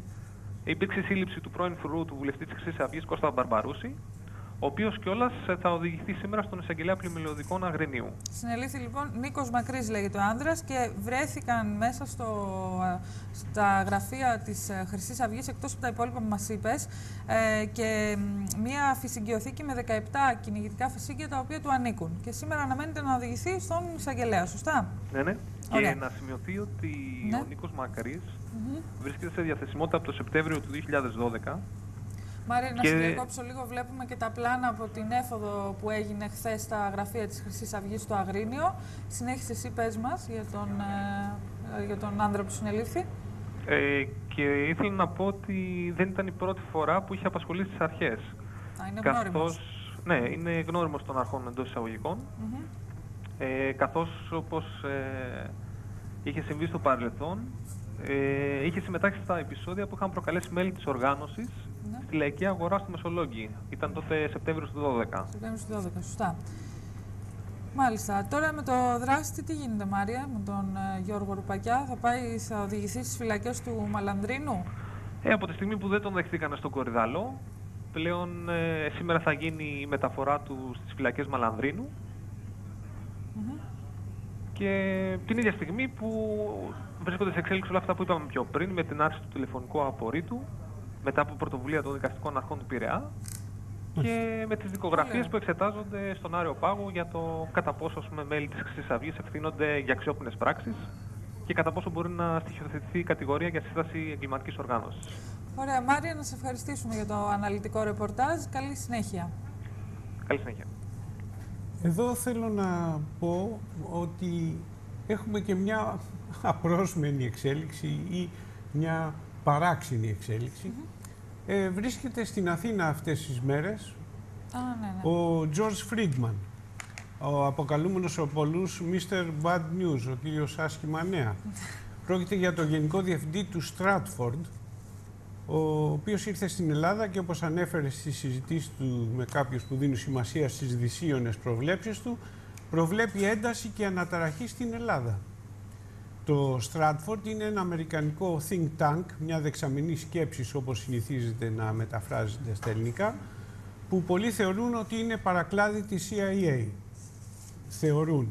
υπήρξε σύλληψη του πρώην φρουρού του βουλευτή της Χρυσής Αυγής, Κώστα Μπαρμπαρούση, ο οποίος κιόλας θα οδηγηθεί σήμερα στον εισαγγελέα πλημμυλωδικών Αγρινίου. Συνελήφθη λοιπόν Νίκος Μακρύς, λέγεται ο άνδρας, και βρέθηκαν μέσα στο, στα γραφεία της Χρυσής Αυγής, εκτός από τα υπόλοιπα που μας είπες, ε, και μία φυσικιοθήκη με δεκαεπτά κυνηγητικά φυσίκια τα οποία του ανήκουν. Και σήμερα αναμένεται να οδηγηθεί στον εισαγγελέα, σωστά? Ναι, ναι. Ωραία. Και να σημειωθεί ότι ναι. ο Νίκος Μακρύς mm-hmm. βρίσκεται σε διαθεσιμότητα από το Σεπτέμβριο του δύο χιλιάδες δώδεκα. Μάρια, να και... σε διακόψω λίγο. Βλέπουμε και τα πλάνα από την έφοδο που έγινε χθες στα γραφεία της Χρυσής Αυγής στο Αγρίνιο. Συνέχισε εσύ, πες μας, για τον, ε, για τον άνδρα που συνελήφθη. Ε, και ήθελα να πω ότι δεν ήταν η πρώτη φορά που είχε απασχολήσει τις αρχές. Α, είναι γνώριμος. Ναι, είναι γνώριμος των αρχών εντός εισαγωγικών. Mm-hmm. ε, καθώς, όπως ε, είχε συμβεί στο παρελθόν, ε, είχε συμμετάξει στα επεισόδια που είχαν προκαλέσει μέλη της οργάνωσης ναι. στη Λαϊκή Αγορά στη Μεσολόγγι. Ήταν τότε Σεπτέμβριο του δώδεκα. Σεπτέμβριο του δώδεκα, σωστά. Μάλιστα. Τώρα με το δράστη τι γίνεται, Μάρια, με τον ε, Γιώργο Ρουπακιά? Θα πάει, θα οδηγηθεί στις φυλακές του Μαλανδρίνου? Ε, από τη στιγμή που δεν τον δεχτήκανε στον Κορυδαλό, πλέον ε, σήμερα θα γίνει η μεταφορά του στις φυλακές Μαλανδρίνου. Mm-hmm. Και την ίδια στιγμή που βρίσκονται σε εξέλιξη όλα αυτά που είπαμε πιο πριν, με την άρση του τηλεφωνικού απορρίτου, μετά από πρωτοβουλία των δικαστικών αρχών του Πειραιά, και με τις δικογραφίες που εξετάζονται στον Άριο Πάγο για το κατά πόσο με μέλη της Χρυσής Αυγής ευθύνονται για αξιόπινες πράξεις και κατά πόσο μπορεί να στοιχειοθετηθεί η κατηγορία για σύσταση εγκληματικής οργάνωσης. Ωραία, Μάρια, να σε ευχαριστήσουμε για το αναλυτικό ρεπορτάζ. Καλή συνέχεια. Καλή συνέχεια. Εδώ θέλω να πω ότι έχουμε και μια απρόσμενη εξέλιξη ή μια παράξενη εξέλιξη. Mm-hmm. Ε, βρίσκεται στην Αθήνα αυτές τις μέρες Α, ναι, ναι. ο George Friedman, ο αποκαλούμενος από πολλούς μίστερ Bad News, ο κύριος άσχημα νέα. Πρόκειται για το Γενικό Διευθυντή του Stratford, ο οποίος ήρθε στην Ελλάδα και, όπως ανέφερε στις συζητήσεις του με κάποιους που δίνουν σημασία στις δυσίωνες προβλέψεις του, προβλέπει ένταση και αναταραχή στην Ελλάδα. Το Stratford είναι ένα αμερικανικό think tank, μια δεξαμενή σκέψης όπως συνηθίζεται να μεταφράζεται στα ελληνικά, που πολλοί θεωρούν ότι είναι παρακλάδι της σι άι έι. Θεωρούν.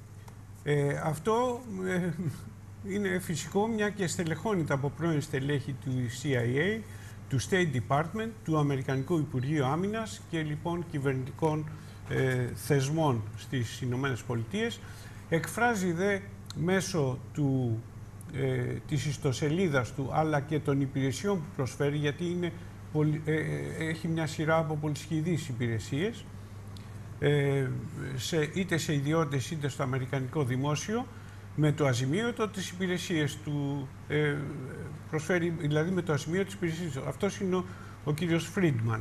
Ε, αυτό ε, είναι φυσικό, μια και στελεχώνεται από πρώην στελέχη του σι άι έι, του State Department, του Αμερικανικού Υπουργείου Άμυνας και λοιπόν κυβερνητικών ε, θεσμών στις Ηνωμένες Πολιτείες. Εκφράζει δε μέσω του, ε, της ιστοσελίδας του αλλά και των υπηρεσιών που προσφέρει, γιατί είναι, ε, έχει μια σειρά από πολυσχηδείς υπηρεσίες, ε, σε, είτε σε ιδιώτες είτε στο αμερικανικό δημόσιο, με το αζημίωτο τις υπηρεσίες του, ε, προσφέρει δηλαδή με το αζημίωτο τις υπηρεσίες του. Αυτός είναι ο, ο κύριος Friedman.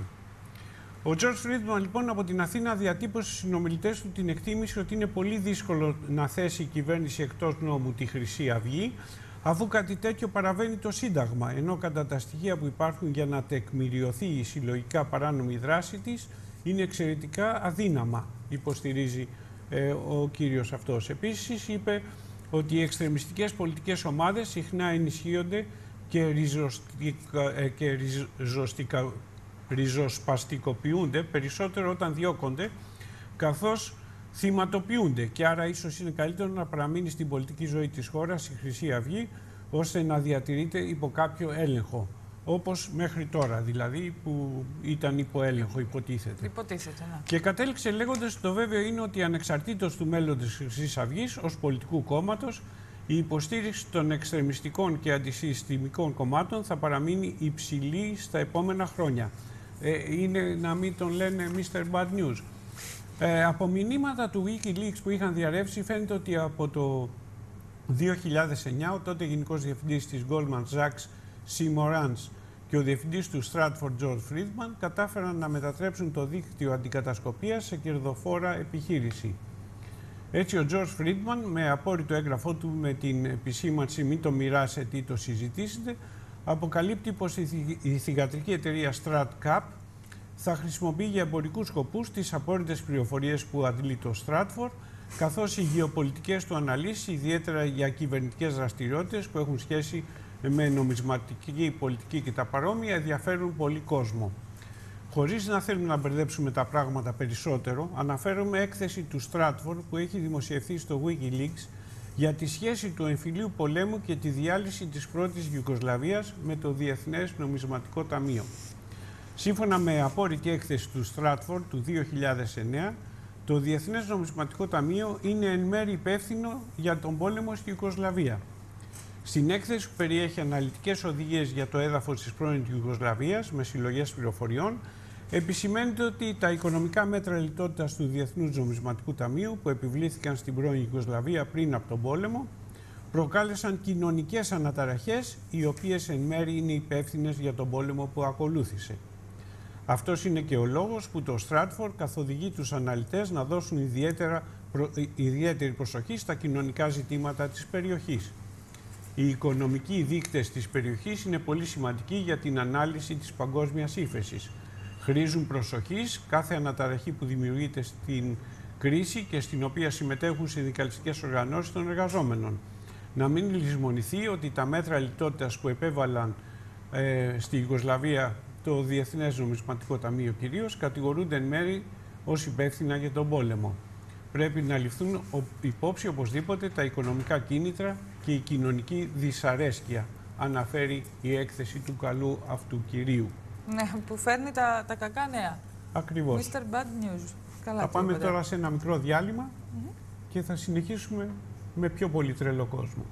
Ο George Friedman λοιπόν από την Αθήνα διατύπωσε στους συνομιλητές του την εκτίμηση ότι είναι πολύ δύσκολο να θέσει η κυβέρνηση εκτός νόμου τη Χρυσή Αυγή, αφού κάτι τέτοιο παραβαίνει το Σύνταγμα, ενώ κατά τα στοιχεία που υπάρχουν για να τεκμηριωθεί η συλλογικά παράνομη δράση της είναι εξαιρετικά αδύναμα, υποστηρίζει ε, ο κύριος αυτός. Επίσης είπε ότι οι εξτρεμιστικές πολιτικές ομάδες συχνά ενισχύονται και, ριζοστικα, ε, και ριζοστικα, ριζοσπαστικοποιούνται περισσότερο όταν διώκονται, καθώς θυματοποιούνται, και άρα ίσως είναι καλύτερο να παραμείνει στην πολιτική ζωή της χώρας η Χρυσή Αυγή, ώστε να διατηρείται υπό κάποιο έλεγχο, όπως μέχρι τώρα, δηλαδή που ήταν υπό έλεγχο, υποτίθεται. Υποτίθεται, ναι. Και κατέληξε λέγοντας ότι το βέβαιο είναι ότι ανεξαρτήτως του μέλλοντος της Χρυσής Αυγής ως πολιτικού κόμματος, η υποστήριξη των εξτρεμιστικών και αντισυστημικών κομμάτων θα παραμείνει υψηλή στα επόμενα χρόνια. Ε, είναι να μην τον λένε μίστερ Bad News. Ε, από μηνύματα του WikiLeaks που είχαν διαρρεύσει φαίνεται ότι από το δύο χιλιάδες εννιά ο τότε Γενικός Διευθυντής της Goldman Sachs, Seymour Rance, και ο Διευθυντής του Stratford, George Friedman, κατάφεραν να μετατρέψουν το δίκτυο αντικατασκοπίας σε κερδοφόρα επιχείρηση. Έτσι, ο George Friedman, με απόρριτο έγγραφό του με την επισήμανση «Μην το μοιράσετε ή το συζητήσετε», αποκαλύπτει πως η θυγατρική εταιρεία StratCap θα χρησιμοποιεί για εμπορικούς σκοπούς τις απόρριτες πληροφορίες που αντλεί το Stratford, καθώς οι γεωπολιτικές του αναλύσεις, ιδιαίτερα για κυβερνητικές δραστηριότητες που έχουν σχέση με νομισματική πολιτική και τα παρόμοια, ενδιαφέρουν πολύ κόσμο. Χωρίς να θέλουμε να μπερδέψουμε τα πράγματα περισσότερο, αναφέρομαι έκθεση του Stratford που έχει δημοσιευθεί στο WikiLeaks για τη σχέση του εμφυλίου πολέμου και τη διάλυση της πρώτης Ιουγκοσλαβίας με το Διεθνές Νομισματικό Ταμείο. Σύμφωνα με απόρριτη έκθεση του Stratford του δύο χιλιάδες εννέα, το Διεθνές Νομισματικό Ταμείο είναι εν μέρει υπεύθυνο για τον πόλεμο στη Ιουγκοσλαβία. Στην έκθεση που περιέχει αναλυτικές οδηγίες για το έδαφος της πρώην Ιουγκοσλαβίας με συλλογές πληροφοριών, επισημαίνεται ότι τα οικονομικά μέτρα λιτότητας του Διεθνούς Νομισματικού Ταμείου που επιβλήθηκαν στην πρώην Ιουγκοσλαβία πριν από τον πόλεμο προκάλεσαν κοινωνικές αναταραχές, οι οποίες εν μέρει είναι υπεύθυνες για τον πόλεμο που ακολούθησε. Αυτός είναι και ο λόγος που το Stratford καθοδηγεί τους αναλυτές να δώσουν ιδιαίτερα προ... ιδιαίτερη προσοχή στα κοινωνικά ζητήματα της περιοχής. Οι οικονομικοί δείκτες της περιοχής είναι πολύ σημαντικοί για την ανάλυση της παγκόσμιας ύφεσης. Χρήζουν προσοχής κάθε αναταραχή που δημιουργείται στην κρίση και στην οποία συμμετέχουν συνδικαλιστικές οργανώσεις των εργαζόμενων. Να μην λησμονηθεί ότι τα μέτρα λιτότητας που επέβαλαν ε, στη Ιουγκοσλαβία το Διεθνές Νομισματικό Ταμείο κυρίως κατηγορούνται εν μέρει ως υπεύθυνα για τον πόλεμο. Πρέπει να ληφθούν υπόψη οπωσδήποτε τα οικονομικά κίνητρα και η κοινωνική δυσαρέσκεια, αναφέρει η έκθεση του καλού αυτού κυρίου. Ναι, που φέρνει τα, τα κακά νέα. Ακριβώς. μίστερ Bad News. Καλά, θα πάμε τίποτα. τώρα σε ένα μικρό διάλειμμα Mm-hmm. και θα συνεχίσουμε με πιο πολύ τρελό κόσμο.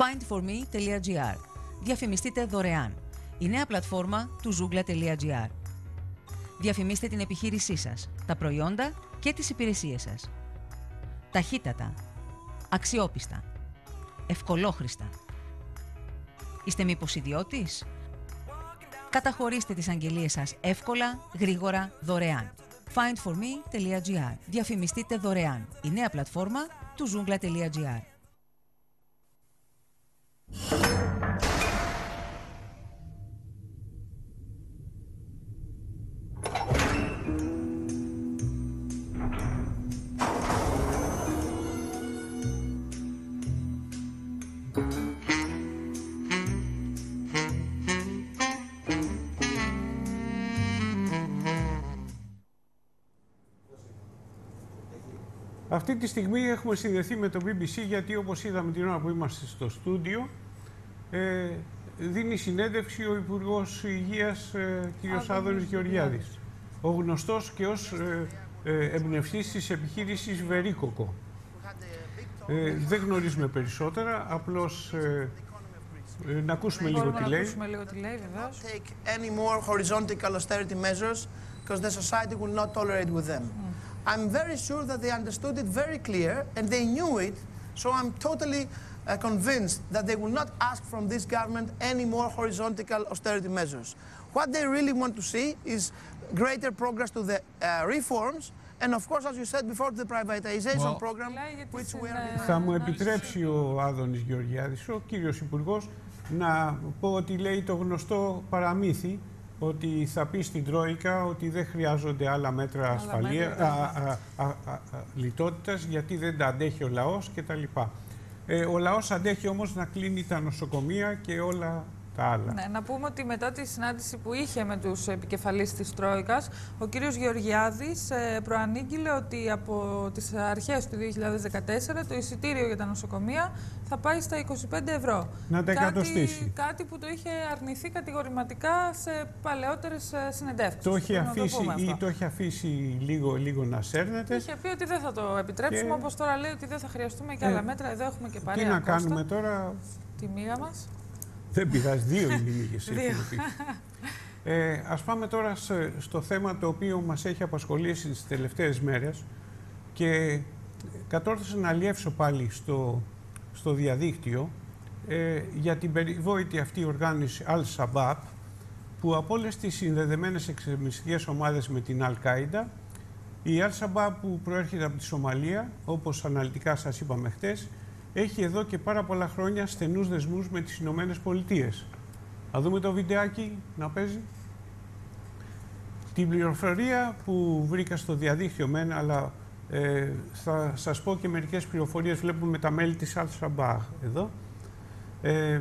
φάιντ φορ μι τελεία τζι άρ. Διαφημιστείτε δωρεάν. Η νέα πλατφόρμα του zoogla τελεία τζι άρ. Διαφημίστε την επιχείρησή σας, τα προϊόντα και τις υπηρεσίες σας. Ταχύτατα, αξιόπιστα, ευκολόχρηστα. Είστε μήπως ιδιώτης? Καταχωρήστε τις αγγελίες σας εύκολα, γρήγορα, δωρεάν. φάιντ φορ μι τελεία τζι άρ. Διαφημιστείτε δωρεάν. Η νέα πλατφόρμα του zoogla τελεία τζι άρ. Αυτή τη στιγμή έχουμε συνδεθεί με το μπι μπι σι γιατί, όπως είδαμε την ώρα που είμαστε στο στούντιο, ε, δίνει συνέντευξη ο Υπουργός Υγείας ε, κ. Άδωνης Γεωργιάδης, ο γνωστός και ως ε, ε, εμπνευστής της επιχείρησης Βερίκοκο. Ε, δεν γνωρίζουμε περισσότερα, απλώς ε, ε, να ακούσουμε λίγο τι λέει. Να ακούσουμε λίγο τι λέει, βεβαίως. Take any more horizontal austerity measures because the society will not tolerate with them. Mm. I'm very sure that they understood it very clear and they knew it, so I'm totally uh, convinced that they will not ask from this government any more horizontal austerity measures. What they really want to see is greater progress to the uh, reforms and of course, as you said before, the privatization well, program which we are... Θα μου επιτρέψει ο Άδωνης Γεωργιάδης, ο κύριος Υπουργός, να πω ότι λέει το γνωστό παραμύθι ότι θα πει στην Τρόικα ότι δεν χρειάζονται άλλα μέτρα ασφαλείας, λιτότητας, γιατί δεν τα αντέχει ο λαός κτλ. Ε, ο λαός αντέχει όμως να κλείνει τα νοσοκομεία και όλα τα άλλα. Ναι, να πούμε ότι μετά τη συνάντηση που είχε με τους επικεφαλείς της Τρόικας, ο κύριος Γεωργιάδης ε, προανήγγειλε ότι από τις αρχές του δύο χιλιάδες δεκατέσσερα το εισιτήριο για τα νοσοκομεία θα πάει στα είκοσι πέντε ευρώ. Να τα εκατοστήσει. Κάτι, κάτι που το είχε αρνηθεί κατηγορηματικά σε παλαιότερες συνεντεύξεις. Το είχε αφήσει το ή το είχε αφήσει λίγο, λίγο να σέρνεται. Είχε πει ότι δεν θα το επιτρέψουμε, και... όπως τώρα λέει ότι δεν θα χρειαστούμε και άλλα ε, μέτρα. Εδώ έχουμε και παρέα. Τι να Κώστα. κάνουμε τώρα. Τη μοίρα μας. Δεν πειράζει, δύο είναι οι μύγες. ε, ας πάμε τώρα στο θέμα το οποίο μας έχει απασχολήσει τις τελευταίες μέρες και κατόρθωσα να αλλιεύσω πάλι στο, στο διαδίκτυο ε, για την περιβόητη αυτή οργάνωση Al-Shabaab, που από όλες τις συνδεδεμένες εξτρεμιστικές ομάδες με την Al-Qaeda, η Al-Shabaab που προέρχεται από τη Σομαλία, όπως αναλυτικά σας είπαμε χτες, έχει εδώ και πάρα πολλά χρόνια στενούς δεσμούς με τις Ηνωμένες Πολιτείες. Να δούμε το βιντεάκι να παίζει. Την πληροφορία που βρήκα στο διαδίκτυο μένα, αλλά ε, θα σας πω και μερικές πληροφορίες, βλέπουμε με τα μέλη της Al-Shabaab εδώ. Ε, ε, ε,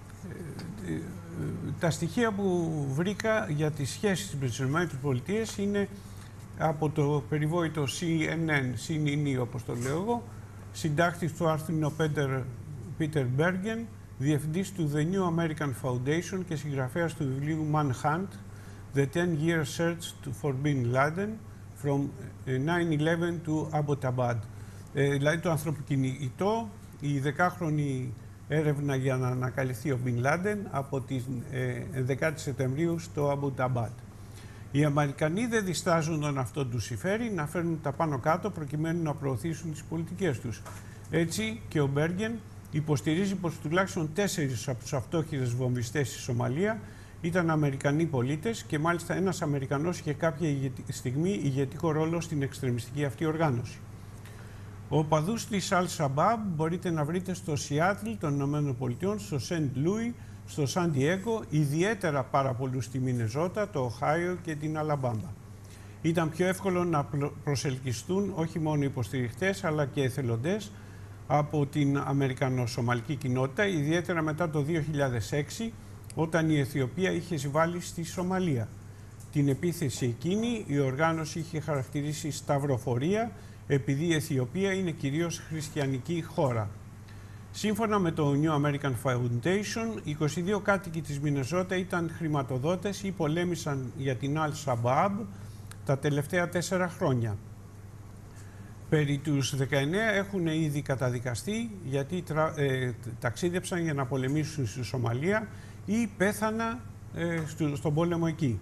τα στοιχεία που βρήκα για τις σχέσεις με τις Ηνωμένες Πολιτείες είναι από το περιβόητο σι εν εν, σι εν εν όπως το λέω εγώ. Συντάκτης του άρθρου είναι ο Πίτερ Μπέργεν, διευθυντής του The New American Foundation και συγγραφέας του βιβλίου Manhunt, The ten-year search for Bin Laden, from nine eleven to Abbottabad. Ε, δηλαδή το ανθρωποκυνηγητό, η δεκάχρονη έρευνα για να ανακαλυφθεί ο Bin Laden από την ενδεκάτη Σεπτεμβρίου στο Abbottabad. Οι Αμερικανοί δεν διστάζουν όταν αυτό τους συμφέρει να φέρνουν τα πάνω κάτω προκειμένου να προωθήσουν τις πολιτικές τους. Έτσι και ο Μπέργεν υποστηρίζει πως τουλάχιστον τέσσερις από τους αυτόχειρες βομβιστές στη Σομαλία ήταν Αμερικανοί πολίτες και μάλιστα ένας Αμερικανός είχε κάποια στιγμή ηγετικό ρόλο στην εξτρεμιστική αυτή οργάνωση. Ο οπαδούς της Al-Shabaab μπορείτε να βρείτε στο Σιάτλ των Ηνωμένων Πολιτειών, στο Σεντ Λούι, στο Σαν Ντιέγκο, ιδιαίτερα πάρα πολλούς στη Μινεζότα, το Οχάιο και την Αλαμπάμα. Ήταν πιο εύκολο να προσελκυστούν όχι μόνο υποστηριχτές αλλά και εθελοντές από την Αμερικανο-Σομαλική κοινότητα, ιδιαίτερα μετά το δύο χιλιάδες έξι, όταν η Αιθιοπία είχε συμβάλει στη Σομαλία. Την επίθεση εκείνη η οργάνωση είχε χαρακτηρίσει σταυροφορία, επειδή η Αιθιοπία είναι κυρίως χριστιανική χώρα. Σύμφωνα με το New American Foundation, είκοσι δύο κάτοικοι της Μινεζότα ήταν χρηματοδότες ή πολέμησαν για την Al-Shabaab τα τελευταία τέσσερα χρόνια. Περί τους δεκαεννέα έχουν ήδη καταδικαστεί γιατί τρα, ε, ταξίδεψαν για να πολεμήσουν στη Σομαλία ή πέθανα ε, στο, στον πόλεμο εκεί.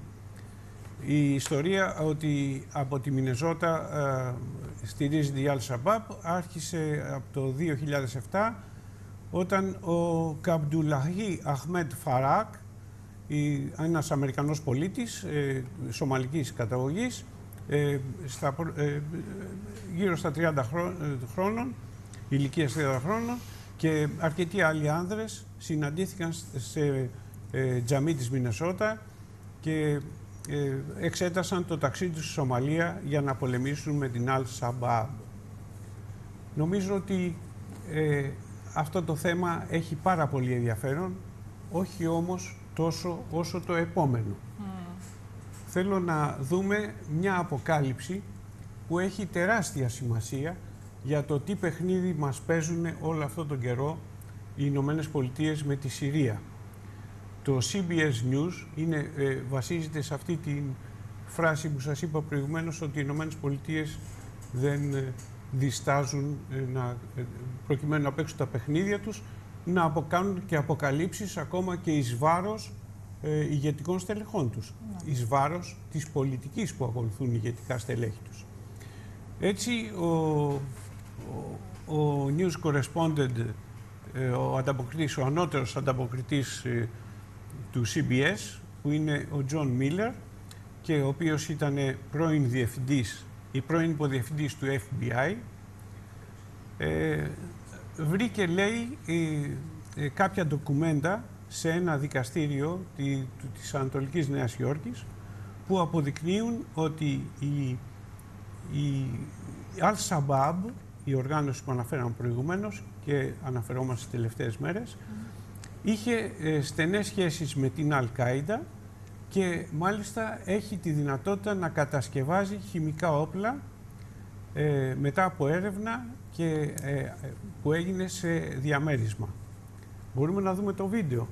Η ιστορία ότι από τη Μινεζότα ε, στηρίζεται η Al-Shabaab άρχισε από το δύο χιλιάδες επτά όταν ο Καμπντουλαχή Αχμέντ Φαράκ, ένας Αμερικανός πολίτης ε, σομαλικής καταγωγής, ε, στα, ε, γύρω στα τριάντα χρόνων, ηλικίας τριάντα χρόνων, και αρκετοί άλλοι άνδρες συναντήθηκαν σε ε, τζαμί της Μινεσότα και ε, εξέτασαν το ταξίδι τους στη Σομαλία για να πολεμήσουν με την Al-Shabaab. Νομίζω ότι ε, αυτό το θέμα έχει πάρα πολύ ενδιαφέρον, όχι όμως τόσο όσο το επόμενο. Mm. Θέλω να δούμε μια αποκάλυψη που έχει τεράστια σημασία για το τι παιχνίδι μας παίζουν όλο αυτό τον καιρό οι Ηνωμένες Πολιτείες με τη Συρία. Το σι μπι ες News είναι, ε, βασίζεται σε αυτή τη φράση που σας είπα προηγουμένως, ότι οι Ηνωμένες Πολιτείες δεν ε, διστάζουν ε, να, ε, προκειμένου να παίξουν τα παιχνίδια τους, να αποκάνουν και αποκαλύψεις ακόμα και εις βάρος ε, ηγετικών στελεχών τους, yeah. εις βάρος της πολιτικής που ακολουθούν οι ηγετικά στελέχη τους. Έτσι, ο, ο, ο news correspondent, ε, ο ανταποκριτής, ο ανώτερος ανταποκριτής ε, του σι μπι ες, που είναι ο Τζον Μίλερ, και ο οποίος ήταν πρώην διευθυντής ή πρώην υποδιευθυντής του εφ μπι άι, ε, βρήκε, λέει, ε, ε, κάποια ντοκουμέντα σε ένα δικαστήριο τη, του, της Ανατολικής Νέας Υόρκης, που αποδεικνύουν ότι η, η Al-Shabaab, η οργάνωση που αναφέραμε προηγουμένως και αναφερόμαστε στις τελευταίες μέρες, mm. είχε ε, στενές σχέσεις με την Al-Qaeda και μάλιστα έχει τη δυνατότητα να κατασκευάζει χημικά όπλα ε, μετά από έρευνα και ε, που έγινε σε διαμέρισμα. Μπορούμε να δούμε το βίντεο.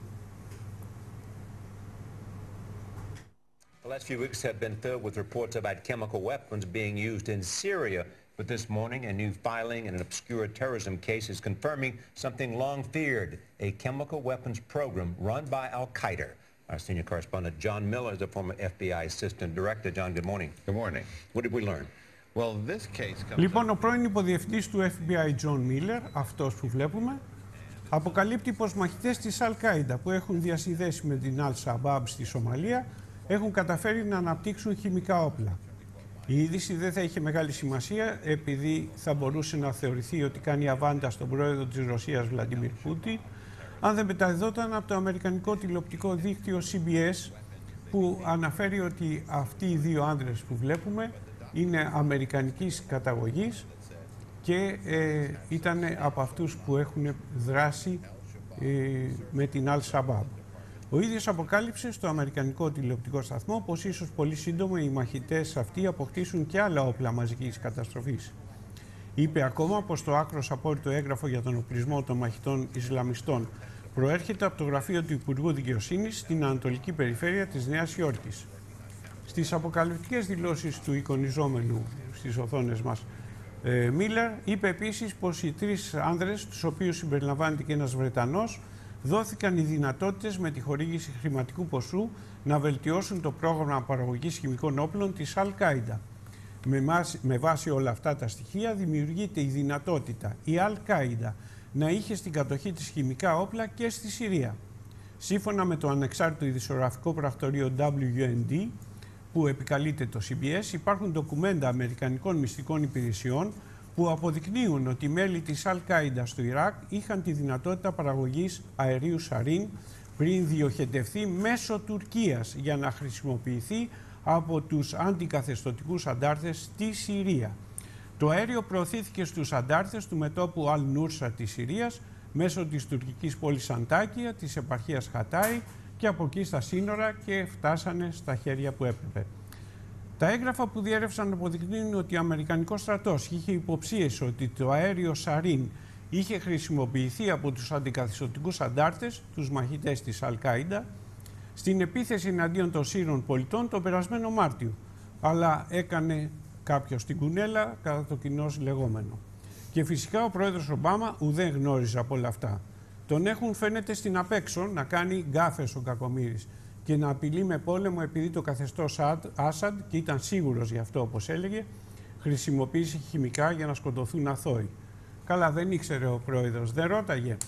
The last few weeks have been filled with reports about chemical weapons being used in Syria. But this morning, a new filing in an obscure terrorism case is confirming something long feared, a chemical weapons program run by Al-Qaeda. Our senior correspondent, John Miller, is the former εφ μπι άι Assistant Director. John, good morning. Good morning. What did we learn? Well, this case comes λοιπόν, ο πρώην υποδιευθυντής του εφ μπι άι, John Miller, αυτός που βλέπουμε, αποκαλύπτει πως μαχητές της Al-Qaeda που έχουν διασυνδέσει με την Al-Shabaab στη Σομαλία έχουν καταφέρει να αναπτύξουν χημικά όπλα. Η είδηση δεν θα είχε μεγάλη σημασία, επειδή θα μπορούσε να θεωρηθεί ότι κάνει αβάντα στον πρόεδρο της Ρωσίας, Βλαντιμίρ Πούτιν, αν δεν μεταδιδόταν από το αμερικανικό τηλεοπτικό δίκτυο σι μπι ες, που αναφέρει ότι αυτοί οι δύο άνδρες που βλέπουμε είναι αμερικανικής καταγωγής και ε, ήταν από αυτούς που έχουν δράσει ε, με την Al-Shabaab. Ο ίδιος αποκάλυψε στο αμερικανικό τηλεοπτικό σταθμό πως ίσως πολύ σύντομα οι μαχητές αυτοί αποκτήσουν και άλλα όπλα μαζικής καταστροφής. Είπε ακόμα πως το άκρος απόρριτο έγγραφο για τον οπλισμό των μαχητών Ισλαμιστών προέρχεται από το γραφείο του Υπουργού Δικαιοσύνης στην Ανατολική Περιφέρεια της Νέας Υόρκης. Στις αποκαλυπτικές δηλώσεις του εικονιζόμενου στις οθόνες μας, ε, Μίλερ είπε επίσης πως οι τρεις άνδρες, τους οποίους συμπεριλαμβάνεται και ένας Βρετανός, δόθηκαν οι δυνατότητες με τη χορήγηση χρηματικού ποσού να βελτιώσουν το πρόγραμμα παραγωγής χημικών όπλων της Al-Qaeda. Με, με βάση όλα αυτά τα στοιχεία δημιουργείται η δυνατότητα η Al-Qaeda να είχε στην κατοχή της χημικά όπλα και στη Συρία. Σύμφωνα με το ανεξάρτητο ειδησιογραφικό πρακτορείο ντάμπλιου εν ντι που επικαλείται το σι μπι ες, υπάρχουν ντοκουμέντα αμερικανικών μυστικών υπηρεσιών που αποδεικνύουν ότι οι μέλη της Al-Qaeda στο Ιράκ είχαν τη δυνατότητα παραγωγής αερίου σαρίν πριν διοχετευθεί μέσω Τουρκίας για να χρησιμοποιηθεί από τους αντικαθεστωτικούς αντάρτες στη Συρία. Το αέριο προωθήθηκε στους αντάρτες του μετώπου Αλ-Νούρσα της Συρίας μέσω της τουρκικής πόλης Αντάκια, της επαρχίας Χατάι, και από εκεί στα σύνορα και φτάσανε στα χέρια που έπρεπε. Τα έγγραφα που διέρευσαν αποδεικνύουν ότι ο Αμερικανικός στρατός είχε υποψίες ότι το αέριο σαρίν είχε χρησιμοποιηθεί από τους αντικαθεστωτικούς αντάρτες, τους μαχητές της Al-Qaeda, στην επίθεση εναντίον των Σύρων πολιτών τον περασμένο Μάρτιο, αλλά έκανε κάποιος στην κουνέλα κατά το κοινώς λεγόμενο. Και φυσικά ο πρόεδρος Ομπάμα ουδέν γνώριζε από όλα αυτά. Τον έχουν φαίνεται στην απέξω να κάνει γκάφες ο κακομοίρης και να απειλεί με πόλεμο επειδή το καθεστώς Άσαντ, και ήταν σίγουρος γι' αυτό όπως έλεγε, χρησιμοποίησε χημικά για να σκοτωθούν αθώοι. Καλά, δεν ήξερε ο πρόεδρος, δεν ρώταγε. Ε,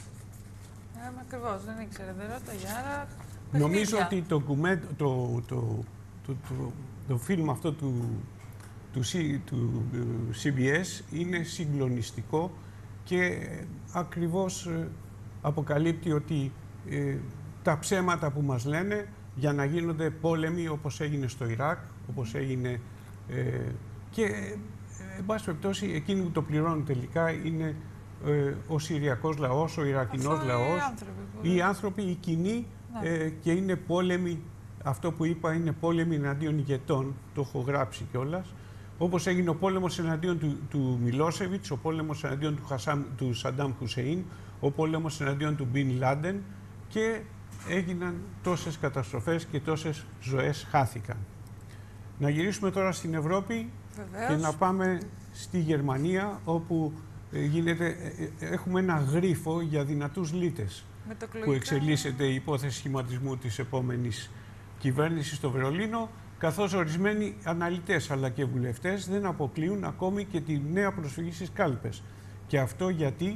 ακριβώς, δεν ήξερε, δεν ρώταγε, άρα... Νομίζω ότι το, κουμέ, το, το, το, το, το φιλμ αυτό του, του, του σι μπι ες είναι συγκλονιστικό και ακριβώς αποκαλύπτει ότι ε, τα ψέματα που μας λένε για να γίνονται πόλεμοι όπως έγινε στο Ιράκ, όπως έγινε ε, και ε, εν πάση περιπτώσει εκείνοι που το πληρώνουν τελικά είναι ε, ο Συριακός λαός, ο Ιρακινός αυτό λαός, οι άνθρωποι, οι, άνθρωποι, οι κοινοί ναι. ε, και είναι πόλεμοι, αυτό που είπα είναι πόλεμοι εναντίον ηγετών, το έχω γράψει κιόλας, όπως έγινε ο πόλεμος εναντίον του, του Μιλόσεβιτς, ο πόλεμος εναντίον του, Χασάμ, του Σαντάμ Χουσεΐν, ο πόλεμος εναντίον του Μπιν Λάντεν και έγιναν τόσες καταστροφές και τόσες ζωές χάθηκαν. Να γυρίσουμε τώρα στην Ευρώπη Βεβαίως. Και να πάμε στη Γερμανία, όπου γίνεται, έχουμε ένα γρίφο για δυνατούς λύτες που εξελίσσεται η υπόθεση σχηματισμού της επόμενης κυβέρνησης στο Βερολίνο, καθώς ορισμένοι αναλυτές αλλά και βουλευτές δεν αποκλείουν ακόμη και τη νέα προσφυγή στις κάλπες. Και αυτό γιατί...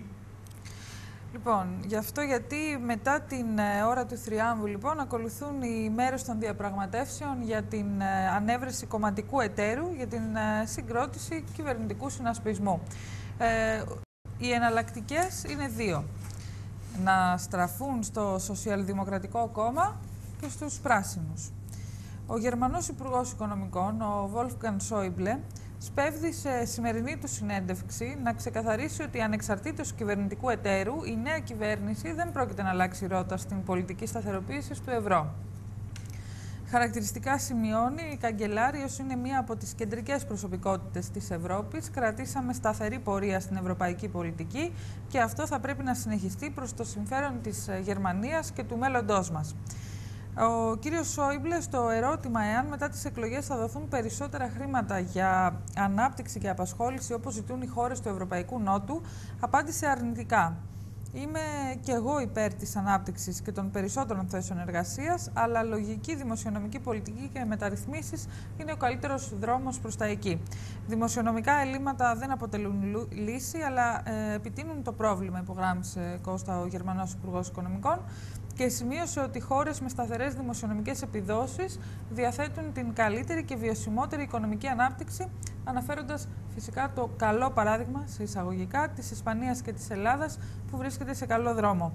Λοιπόν, γι' αυτό γιατί μετά την ε, ώρα του θριάμβου λοιπόν ακολουθούν οι μέρες των διαπραγματεύσεων για την ε, ανέβρεση κομματικού εταίρου για την ε, συγκρότηση κυβερνητικού συνασπισμού. Ε, οι εναλλακτικές είναι δύο. Να στραφούν στο Σοσιαλδημοκρατικό Κόμμα και στους Πράσινους. Ο Γερμανός Υπουργός Οικονομικών, ο Wolfgang Schäuble, σπέβδει σε σημερινή του συνέντευξη να ξεκαθαρίσει ότι ανεξαρτήτως κυβερνητικού εταίρου η νέα κυβέρνηση δεν πρόκειται να αλλάξει ρότα στην πολιτική σταθεροποίηση του ευρώ. Χαρακτηριστικά σημειώνει η καγκελάριος είναι μία από τις κεντρικές προσωπικότητες της Ευρώπης. Κρατήσαμε σταθερή πορεία στην ευρωπαϊκή πολιτική και αυτό θα πρέπει να συνεχιστεί προς το συμφέρον της Γερμανίας και του μέλλοντός μας. Ο κύριος Σόιμπλε στο ερώτημα εάν μετά τις εκλογές θα δοθούν περισσότερα χρήματα για ανάπτυξη και απασχόληση όπως ζητούν οι χώρες του Ευρωπαϊκού Νότου, απάντησε αρνητικά. Είμαι και εγώ υπέρ της ανάπτυξης και των περισσότερων θέσεων εργασίας, αλλά λογική δημοσιονομική πολιτική και μεταρρυθμίσεις είναι ο καλύτερος δρόμος προς τα εκεί. Δημοσιονομικά ελλείμματα δεν αποτελούν λύση, αλλά ε, επιτείνουν το πρόβλημα, υπογράμμισε Κώστα ο Γερμανός Υπουργός Οικονομικών, και σημείωσε ότι χώρες με σταθερές δημοσιονομικές επιδόσεις διαθέτουν την καλύτερη και βιωσιμότερη οικονομική ανάπτυξη, αναφέροντας φυσικά το καλό παράδειγμα, σε εισαγωγικά, της Ισπανίας και της Ελλάδας, που βρίσκεται σε καλό δρόμο.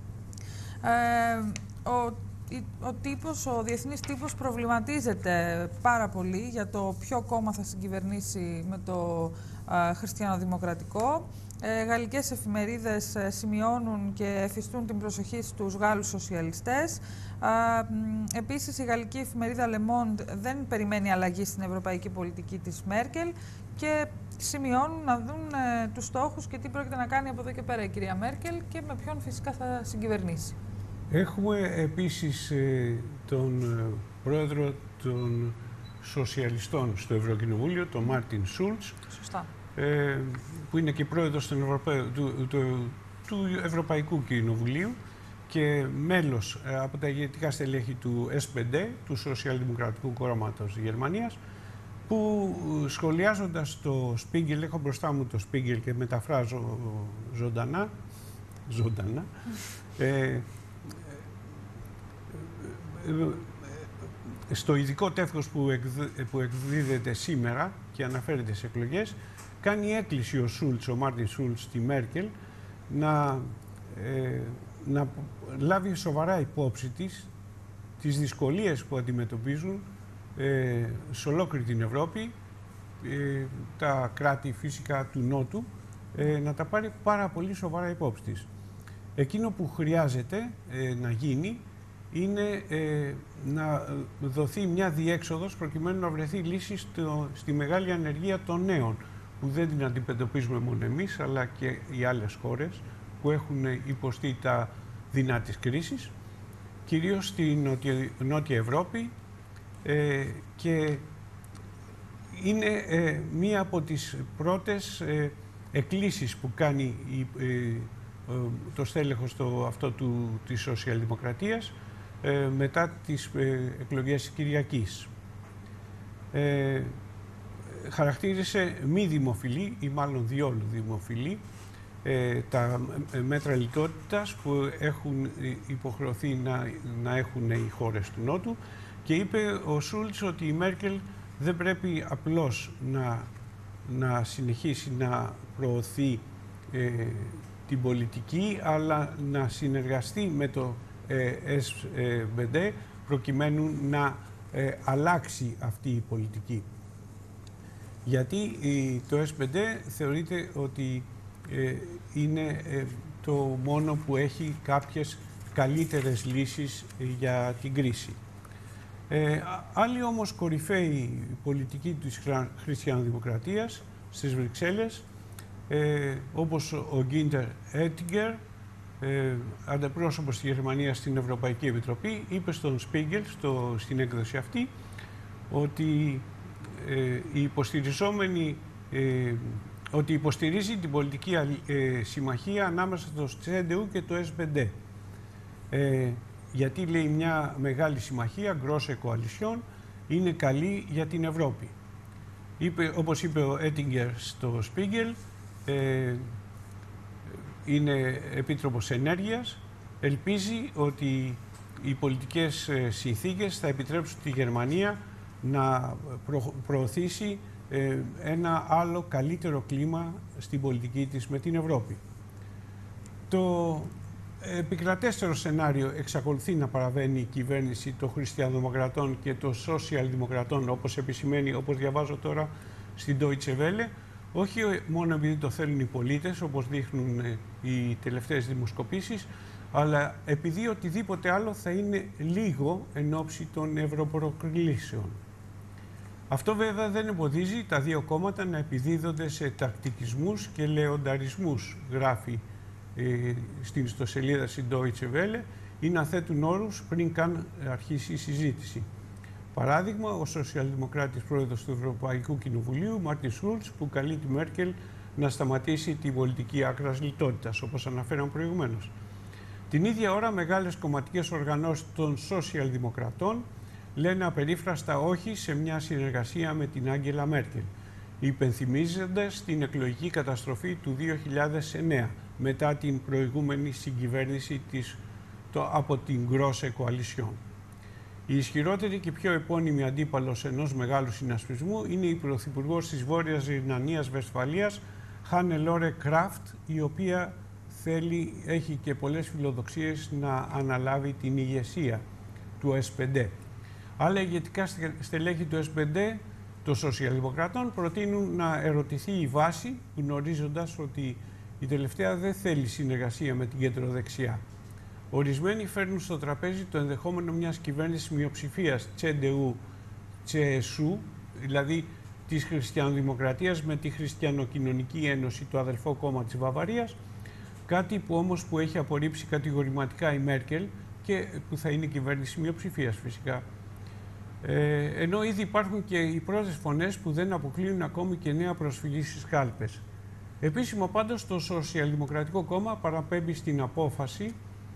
Ε, ο, ο, τύπος, ο διεθνής τύπος προβληματίζεται πάρα πολύ για το ποιο κόμμα θα συγκυβερνήσει με το ε, χριστιανοδημοκρατικό. Ε, γαλλικές εφημερίδες ε, σημειώνουν και εφιστούν την προσοχή στους Γάλλους σοσιαλιστές. Ε, επίσης, η γαλλική εφημερίδα Le Monde δεν περιμένει αλλαγή στην ευρωπαϊκή πολιτική της Μέρκελ και σημειώνουν να δουν ε, τους στόχους και τι πρόκειται να κάνει από εδώ και πέρα η κυρία Μέρκελ και με ποιον φυσικά θα συγκυβερνήσει. Έχουμε επίσης ε, τον ε, πρόεδρο των σοσιαλιστών στο Ευρωκοινοβούλιο, τον Μάρτιν Σούλτς. Σωστά. Ε, που είναι και πρόεδρος του, του, του, του Ευρωπαϊκού Κοινοβουλίου και μέλος ε, από τα ηγετικά στελέχη του ες πι ντι, του Σοσιαλδημοκρατικού Κόμματος της Γερμανίας, που σχολιάζοντας το Spiegel, έχω μπροστά μου το Spiegel και μεταφράζω ζωντανά, ζωντανά ε, ε, ε, στο ειδικό τεύχος που, εκδ, που εκδίδεται σήμερα και αναφέρεται σε εκλογές, κάνει έκκληση ο Σούλτς, ο Μάρτιν Σούλτς, στη Μέρκελ να, ε, να λάβει σοβαρά υπόψη της τις δυσκολίες που αντιμετωπίζουν ε, σε ολόκληρη την Ευρώπη, ε, τα κράτη φυσικά του Νότου, ε, να τα πάρει πάρα πολύ σοβαρά υπόψη της. Εκείνο που χρειάζεται ε, να γίνει είναι ε, να δοθεί μια διέξοδος προκειμένου να βρεθεί λύση στο, στη μεγάλη ανεργία των νέων, που δεν την αντιμετωπίζουμε μόνο εμείς, αλλά και οι άλλες χώρες που έχουν υποστεί τα δεινά της κρίσης, κυρίως στη Νότια, Νότια Ευρώπη, ε, και είναι ε, μία από τις πρώτες ε, εκκλήσεις που κάνει η, ε, το στέλεχος το, αυτό του, της Σοσιαλδημοκρατίας ε, μετά τις ε, εκλογές της Κυριακής. Ε, χαρακτήρισε μη δημοφιλή ή μάλλον διόλου δημοφιλή ε, τα μέτρα λιτότητας που έχουν υποχρεωθεί να, να έχουν οι χώρες του Νότου και είπε ο Σούλτς ότι η Μέρκελ δεν πρέπει απλώς να, να συνεχίσει να προωθεί ε, την πολιτική, αλλά να συνεργαστεί με το ε, ες πι ντι προκειμένου να ε, αλλάξει αυτή η πολιτική. Γιατί ε, το ες πι ντι θεωρείται ότι ε, είναι ε, το μόνο που έχει κάποιες καλύτερες λύσεις ε, για την κρίση. Ε, άλλη όμως κορυφαίοι πολιτική της χριστιανοδημοκρατίας στις Βρυξέλλες, ε, όπως ο Γκίντερ Έτιγκερ, ε, αντιπρόσωπος της Γερμανίας στην Ευρωπαϊκή Επιτροπή, είπε στον Spiegel, στο, στην έκδοση αυτή, ότι ε, η υποστηριζόμενη, ε, ότι υποστηρίζει την πολιτική ε, συμμαχία ανάμεσα στο τσέ ντι γιου και το ες πι ντι. Ε, γιατί, λέει, μια μεγάλη συμμαχία, Grosse Coalition, είναι καλή για την Ευρώπη. Είπε, όπως είπε ο Έτιγκερ στο Spiegel, ε, είναι επίτροπος ενέργειας, ελπίζει ότι οι πολιτικές συνθήκες θα επιτρέψουν τη Γερμανία να προ, προωθήσει ε, ένα άλλο καλύτερο κλίμα στην πολιτική της με την Ευρώπη. Το επικρατέστερο σενάριο εξακολουθεί να παραβαίνει η κυβέρνηση των χριστιανοδημοκρατών και των σοσιαλδημοκρατών, όπως επισημαίνει, όπως διαβάζω τώρα στην Deutsche Welle, όχι μόνο επειδή το θέλουν οι πολίτες, όπως δείχνουν οι τελευταίες δημοσκοπήσεις, αλλά επειδή οτιδήποτε άλλο θα είναι λίγο εν ώψη των ευρωπροκλήσεων. Αυτό βέβαια δεν εμποδίζει τα δύο κόμματα να επιδίδονται σε τακτικισμούς και λεονταρισμούς, γράφει ε, στην ιστοσελίδα στην Deutsche Welle, ή να θέτουν όρους πριν καν αρχίσει η συζήτηση. Παράδειγμα, ο σοσιαλδημοκράτης πρόεδρος του Ευρωπαϊκού Κοινοβουλίου, Μάρτιν Σούλτς, που καλεί τη Μέρκελ να σταματήσει την πολιτική άκρας λιτότητας, όπως αναφέραμε προηγουμένως. Την ίδια ώρα, μεγάλες κομματικές οργανώσεις των σοσιαλδημοκρατών λένε απερίφραστα όχι σε μια συνεργασία με την Άγγελα Μέρκελ, υπενθυμίζοντας την εκλογική καταστροφή του δύο χιλιάδες εννέα, μετά την προηγούμενη συγκυβέρνηση της, το, από την Grosse Coalition. Η ισχυρότερη και πιο επώνυμη αντίπαλος ενός μεγάλου συνασπισμού είναι η πρωθυπουργός της Βόρειας Ρινανίας Βεσφαλίας, Χάνελόρε Κράφτ, η οποία θέλει, έχει και πολλές φιλοδοξίες να αναλάβει την ηγεσία του ες πι ντι. Άλλα ηγετικά στελέχη του ες πι ντι, των Σοσιαλδημοκρατών, προτείνουν να ερωτηθεί η βάση, γνωρίζοντας ότι η τελευταία δεν θέλει συνεργασία με την κεντροδεξιά. Ορισμένοι φέρνουν στο τραπέζι το ενδεχόμενο μιας κυβέρνησης μειοψηφίας τσέ ντι γιου τσέ ες γιου, δηλαδή της Χριστιανοδημοκρατίας με τη Χριστιανοκοινωνική Ένωση, το αδελφό κόμμα της Βαβαρίας, κάτι που όμως που έχει απορρίψει κατηγορηματικά η Μέρκελ και που θα είναι κυβέρνηση μειοψηφίας φυσικά. Ε, ενώ ήδη υπάρχουν και οι πρώτες φωνές που δεν αποκλείουν ακόμη και νέα προσφυγή στις κάλπες. Επίσημο πάντως το Σοσιαλδημοκρατικό Κόμμα παραπέμπει στην απόφαση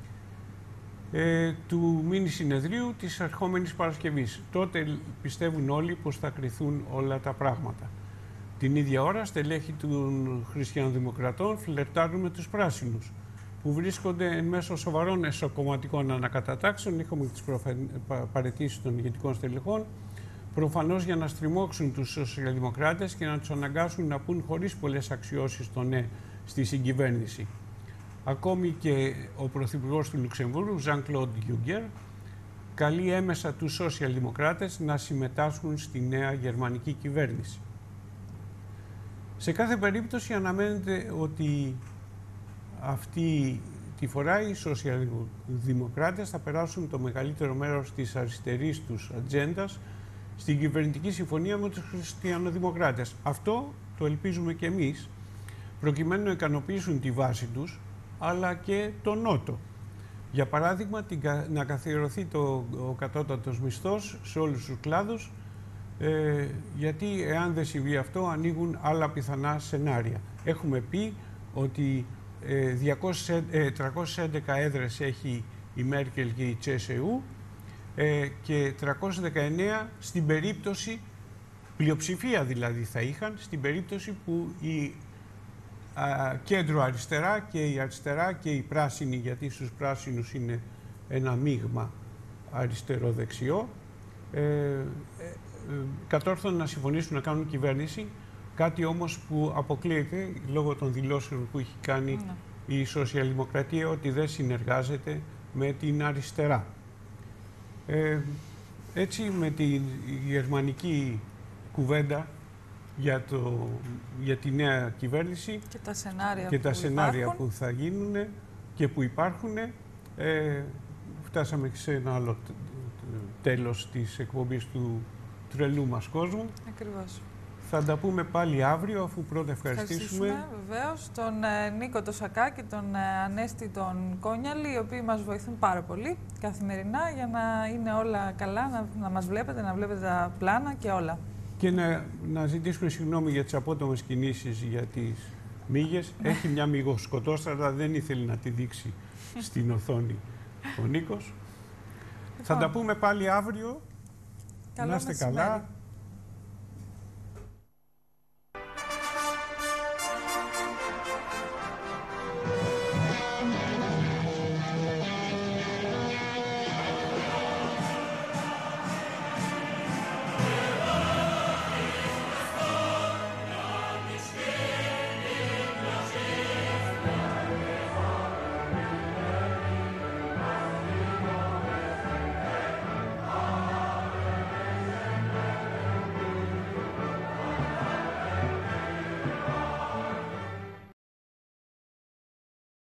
ε, του μίνι συνεδρίου της ερχόμενης Παρασκευής. Τότε πιστεύουν όλοι πως θα κριθούν όλα τα πράγματα. Την ίδια ώρα στελέχη των Χριστιανοδημοκρατών φλερτάρουν με τους πράσινους, που βρίσκονται εν μέσω σοβαρών εσωκομματικών ανακατατάξεων, έχουμε τις παραιτήσεις των ηγετικών στελεχών, προφανώς για να στριμώξουν τους σοσιαλδημοκράτες και να τους αναγκάσουν να πούν χωρίς πολλές αξιώσεις το ναι στη συγκυβέρνηση. Ακόμη και ο Πρωθυπουργός του Λουξεμβούργου, Ζαν-Κλοντ Γιούγκερ, καλεί έμεσα τους σοσιαλδημοκράτες να συμμετάσχουν στη νέα γερμανική κυβέρνηση. Σε κάθε περίπτωση αναμένεται ότι αυτή τη φορά οι σοσιαλδημοκράτες θα περάσουν το μεγαλύτερο μέρος της αριστερής τους ατζέντας στην κυβερνητική συμφωνία με τους χριστιανοδημοκράτες. Αυτό το ελπίζουμε και εμείς, προκειμένου να ικανοποιήσουν τη βάση τους, αλλά και τον Νότο. Για παράδειγμα, να καθιερωθεί το, ο κατώτατος μισθός σε όλους τους κλάδους, Ε, γιατί εάν δεν συμβεί αυτό, ανοίγουν άλλα πιθανά σενάρια. Έχουμε πει ότι ε, διακόσιες, ε, τριακόσιες έντεκα έδρες έχει η Μέρκελ και η Τσέσεου ε, και τριακόσιες δεκαεννέα στην περίπτωση, πλειοψηφία δηλαδή θα είχαν, στην περίπτωση που η α, κέντρο αριστερά και η αριστερά και η πράσινη, γιατί στους πράσινους είναι ένα μείγμα αριστερό-δεξιό, ε, ε, κατόρθωναν να συμφωνήσουν να κάνουν κυβέρνηση, κάτι όμως που αποκλείεται λόγω των δηλώσεων που έχει κάνει mm. η Σοσιαλδημοκρατία ότι δεν συνεργάζεται με την αριστερά. Ε, έτσι με τη γερμανική κουβέντα για, το, για τη νέα κυβέρνηση και τα σενάρια, και που, τα σενάρια που θα γίνουν και που υπάρχουν, ε, φτάσαμε σε ένα άλλο τέλος της εκπομπής του τρελού μας κόσμου. Ακριβώς. Θα τα πούμε πάλι αύριο, αφού πρώτα ευχαριστήσουμε. Ευχαριστήσουμε βεβαίως τον ε, Νίκο τον Σακά και τον ε, Ανέστη τον Κόνιαλη, οι οποίοι μας βοηθούν πάρα πολύ καθημερινά για να είναι όλα καλά, να, να μας βλέπετε, να βλέπετε τα πλάνα και όλα. Και να, να ζητήσουμε συγγνώμη για τις απότομες κινήσεις για τις μύγες. Έχει μια μυγοσκοτόστρατα, δεν ήθελε να τη δείξει στην οθόνη ο Νίκος. Θα τα πούμε πάλι αύριο. Καλό να είστε μεσημέρι. καλά.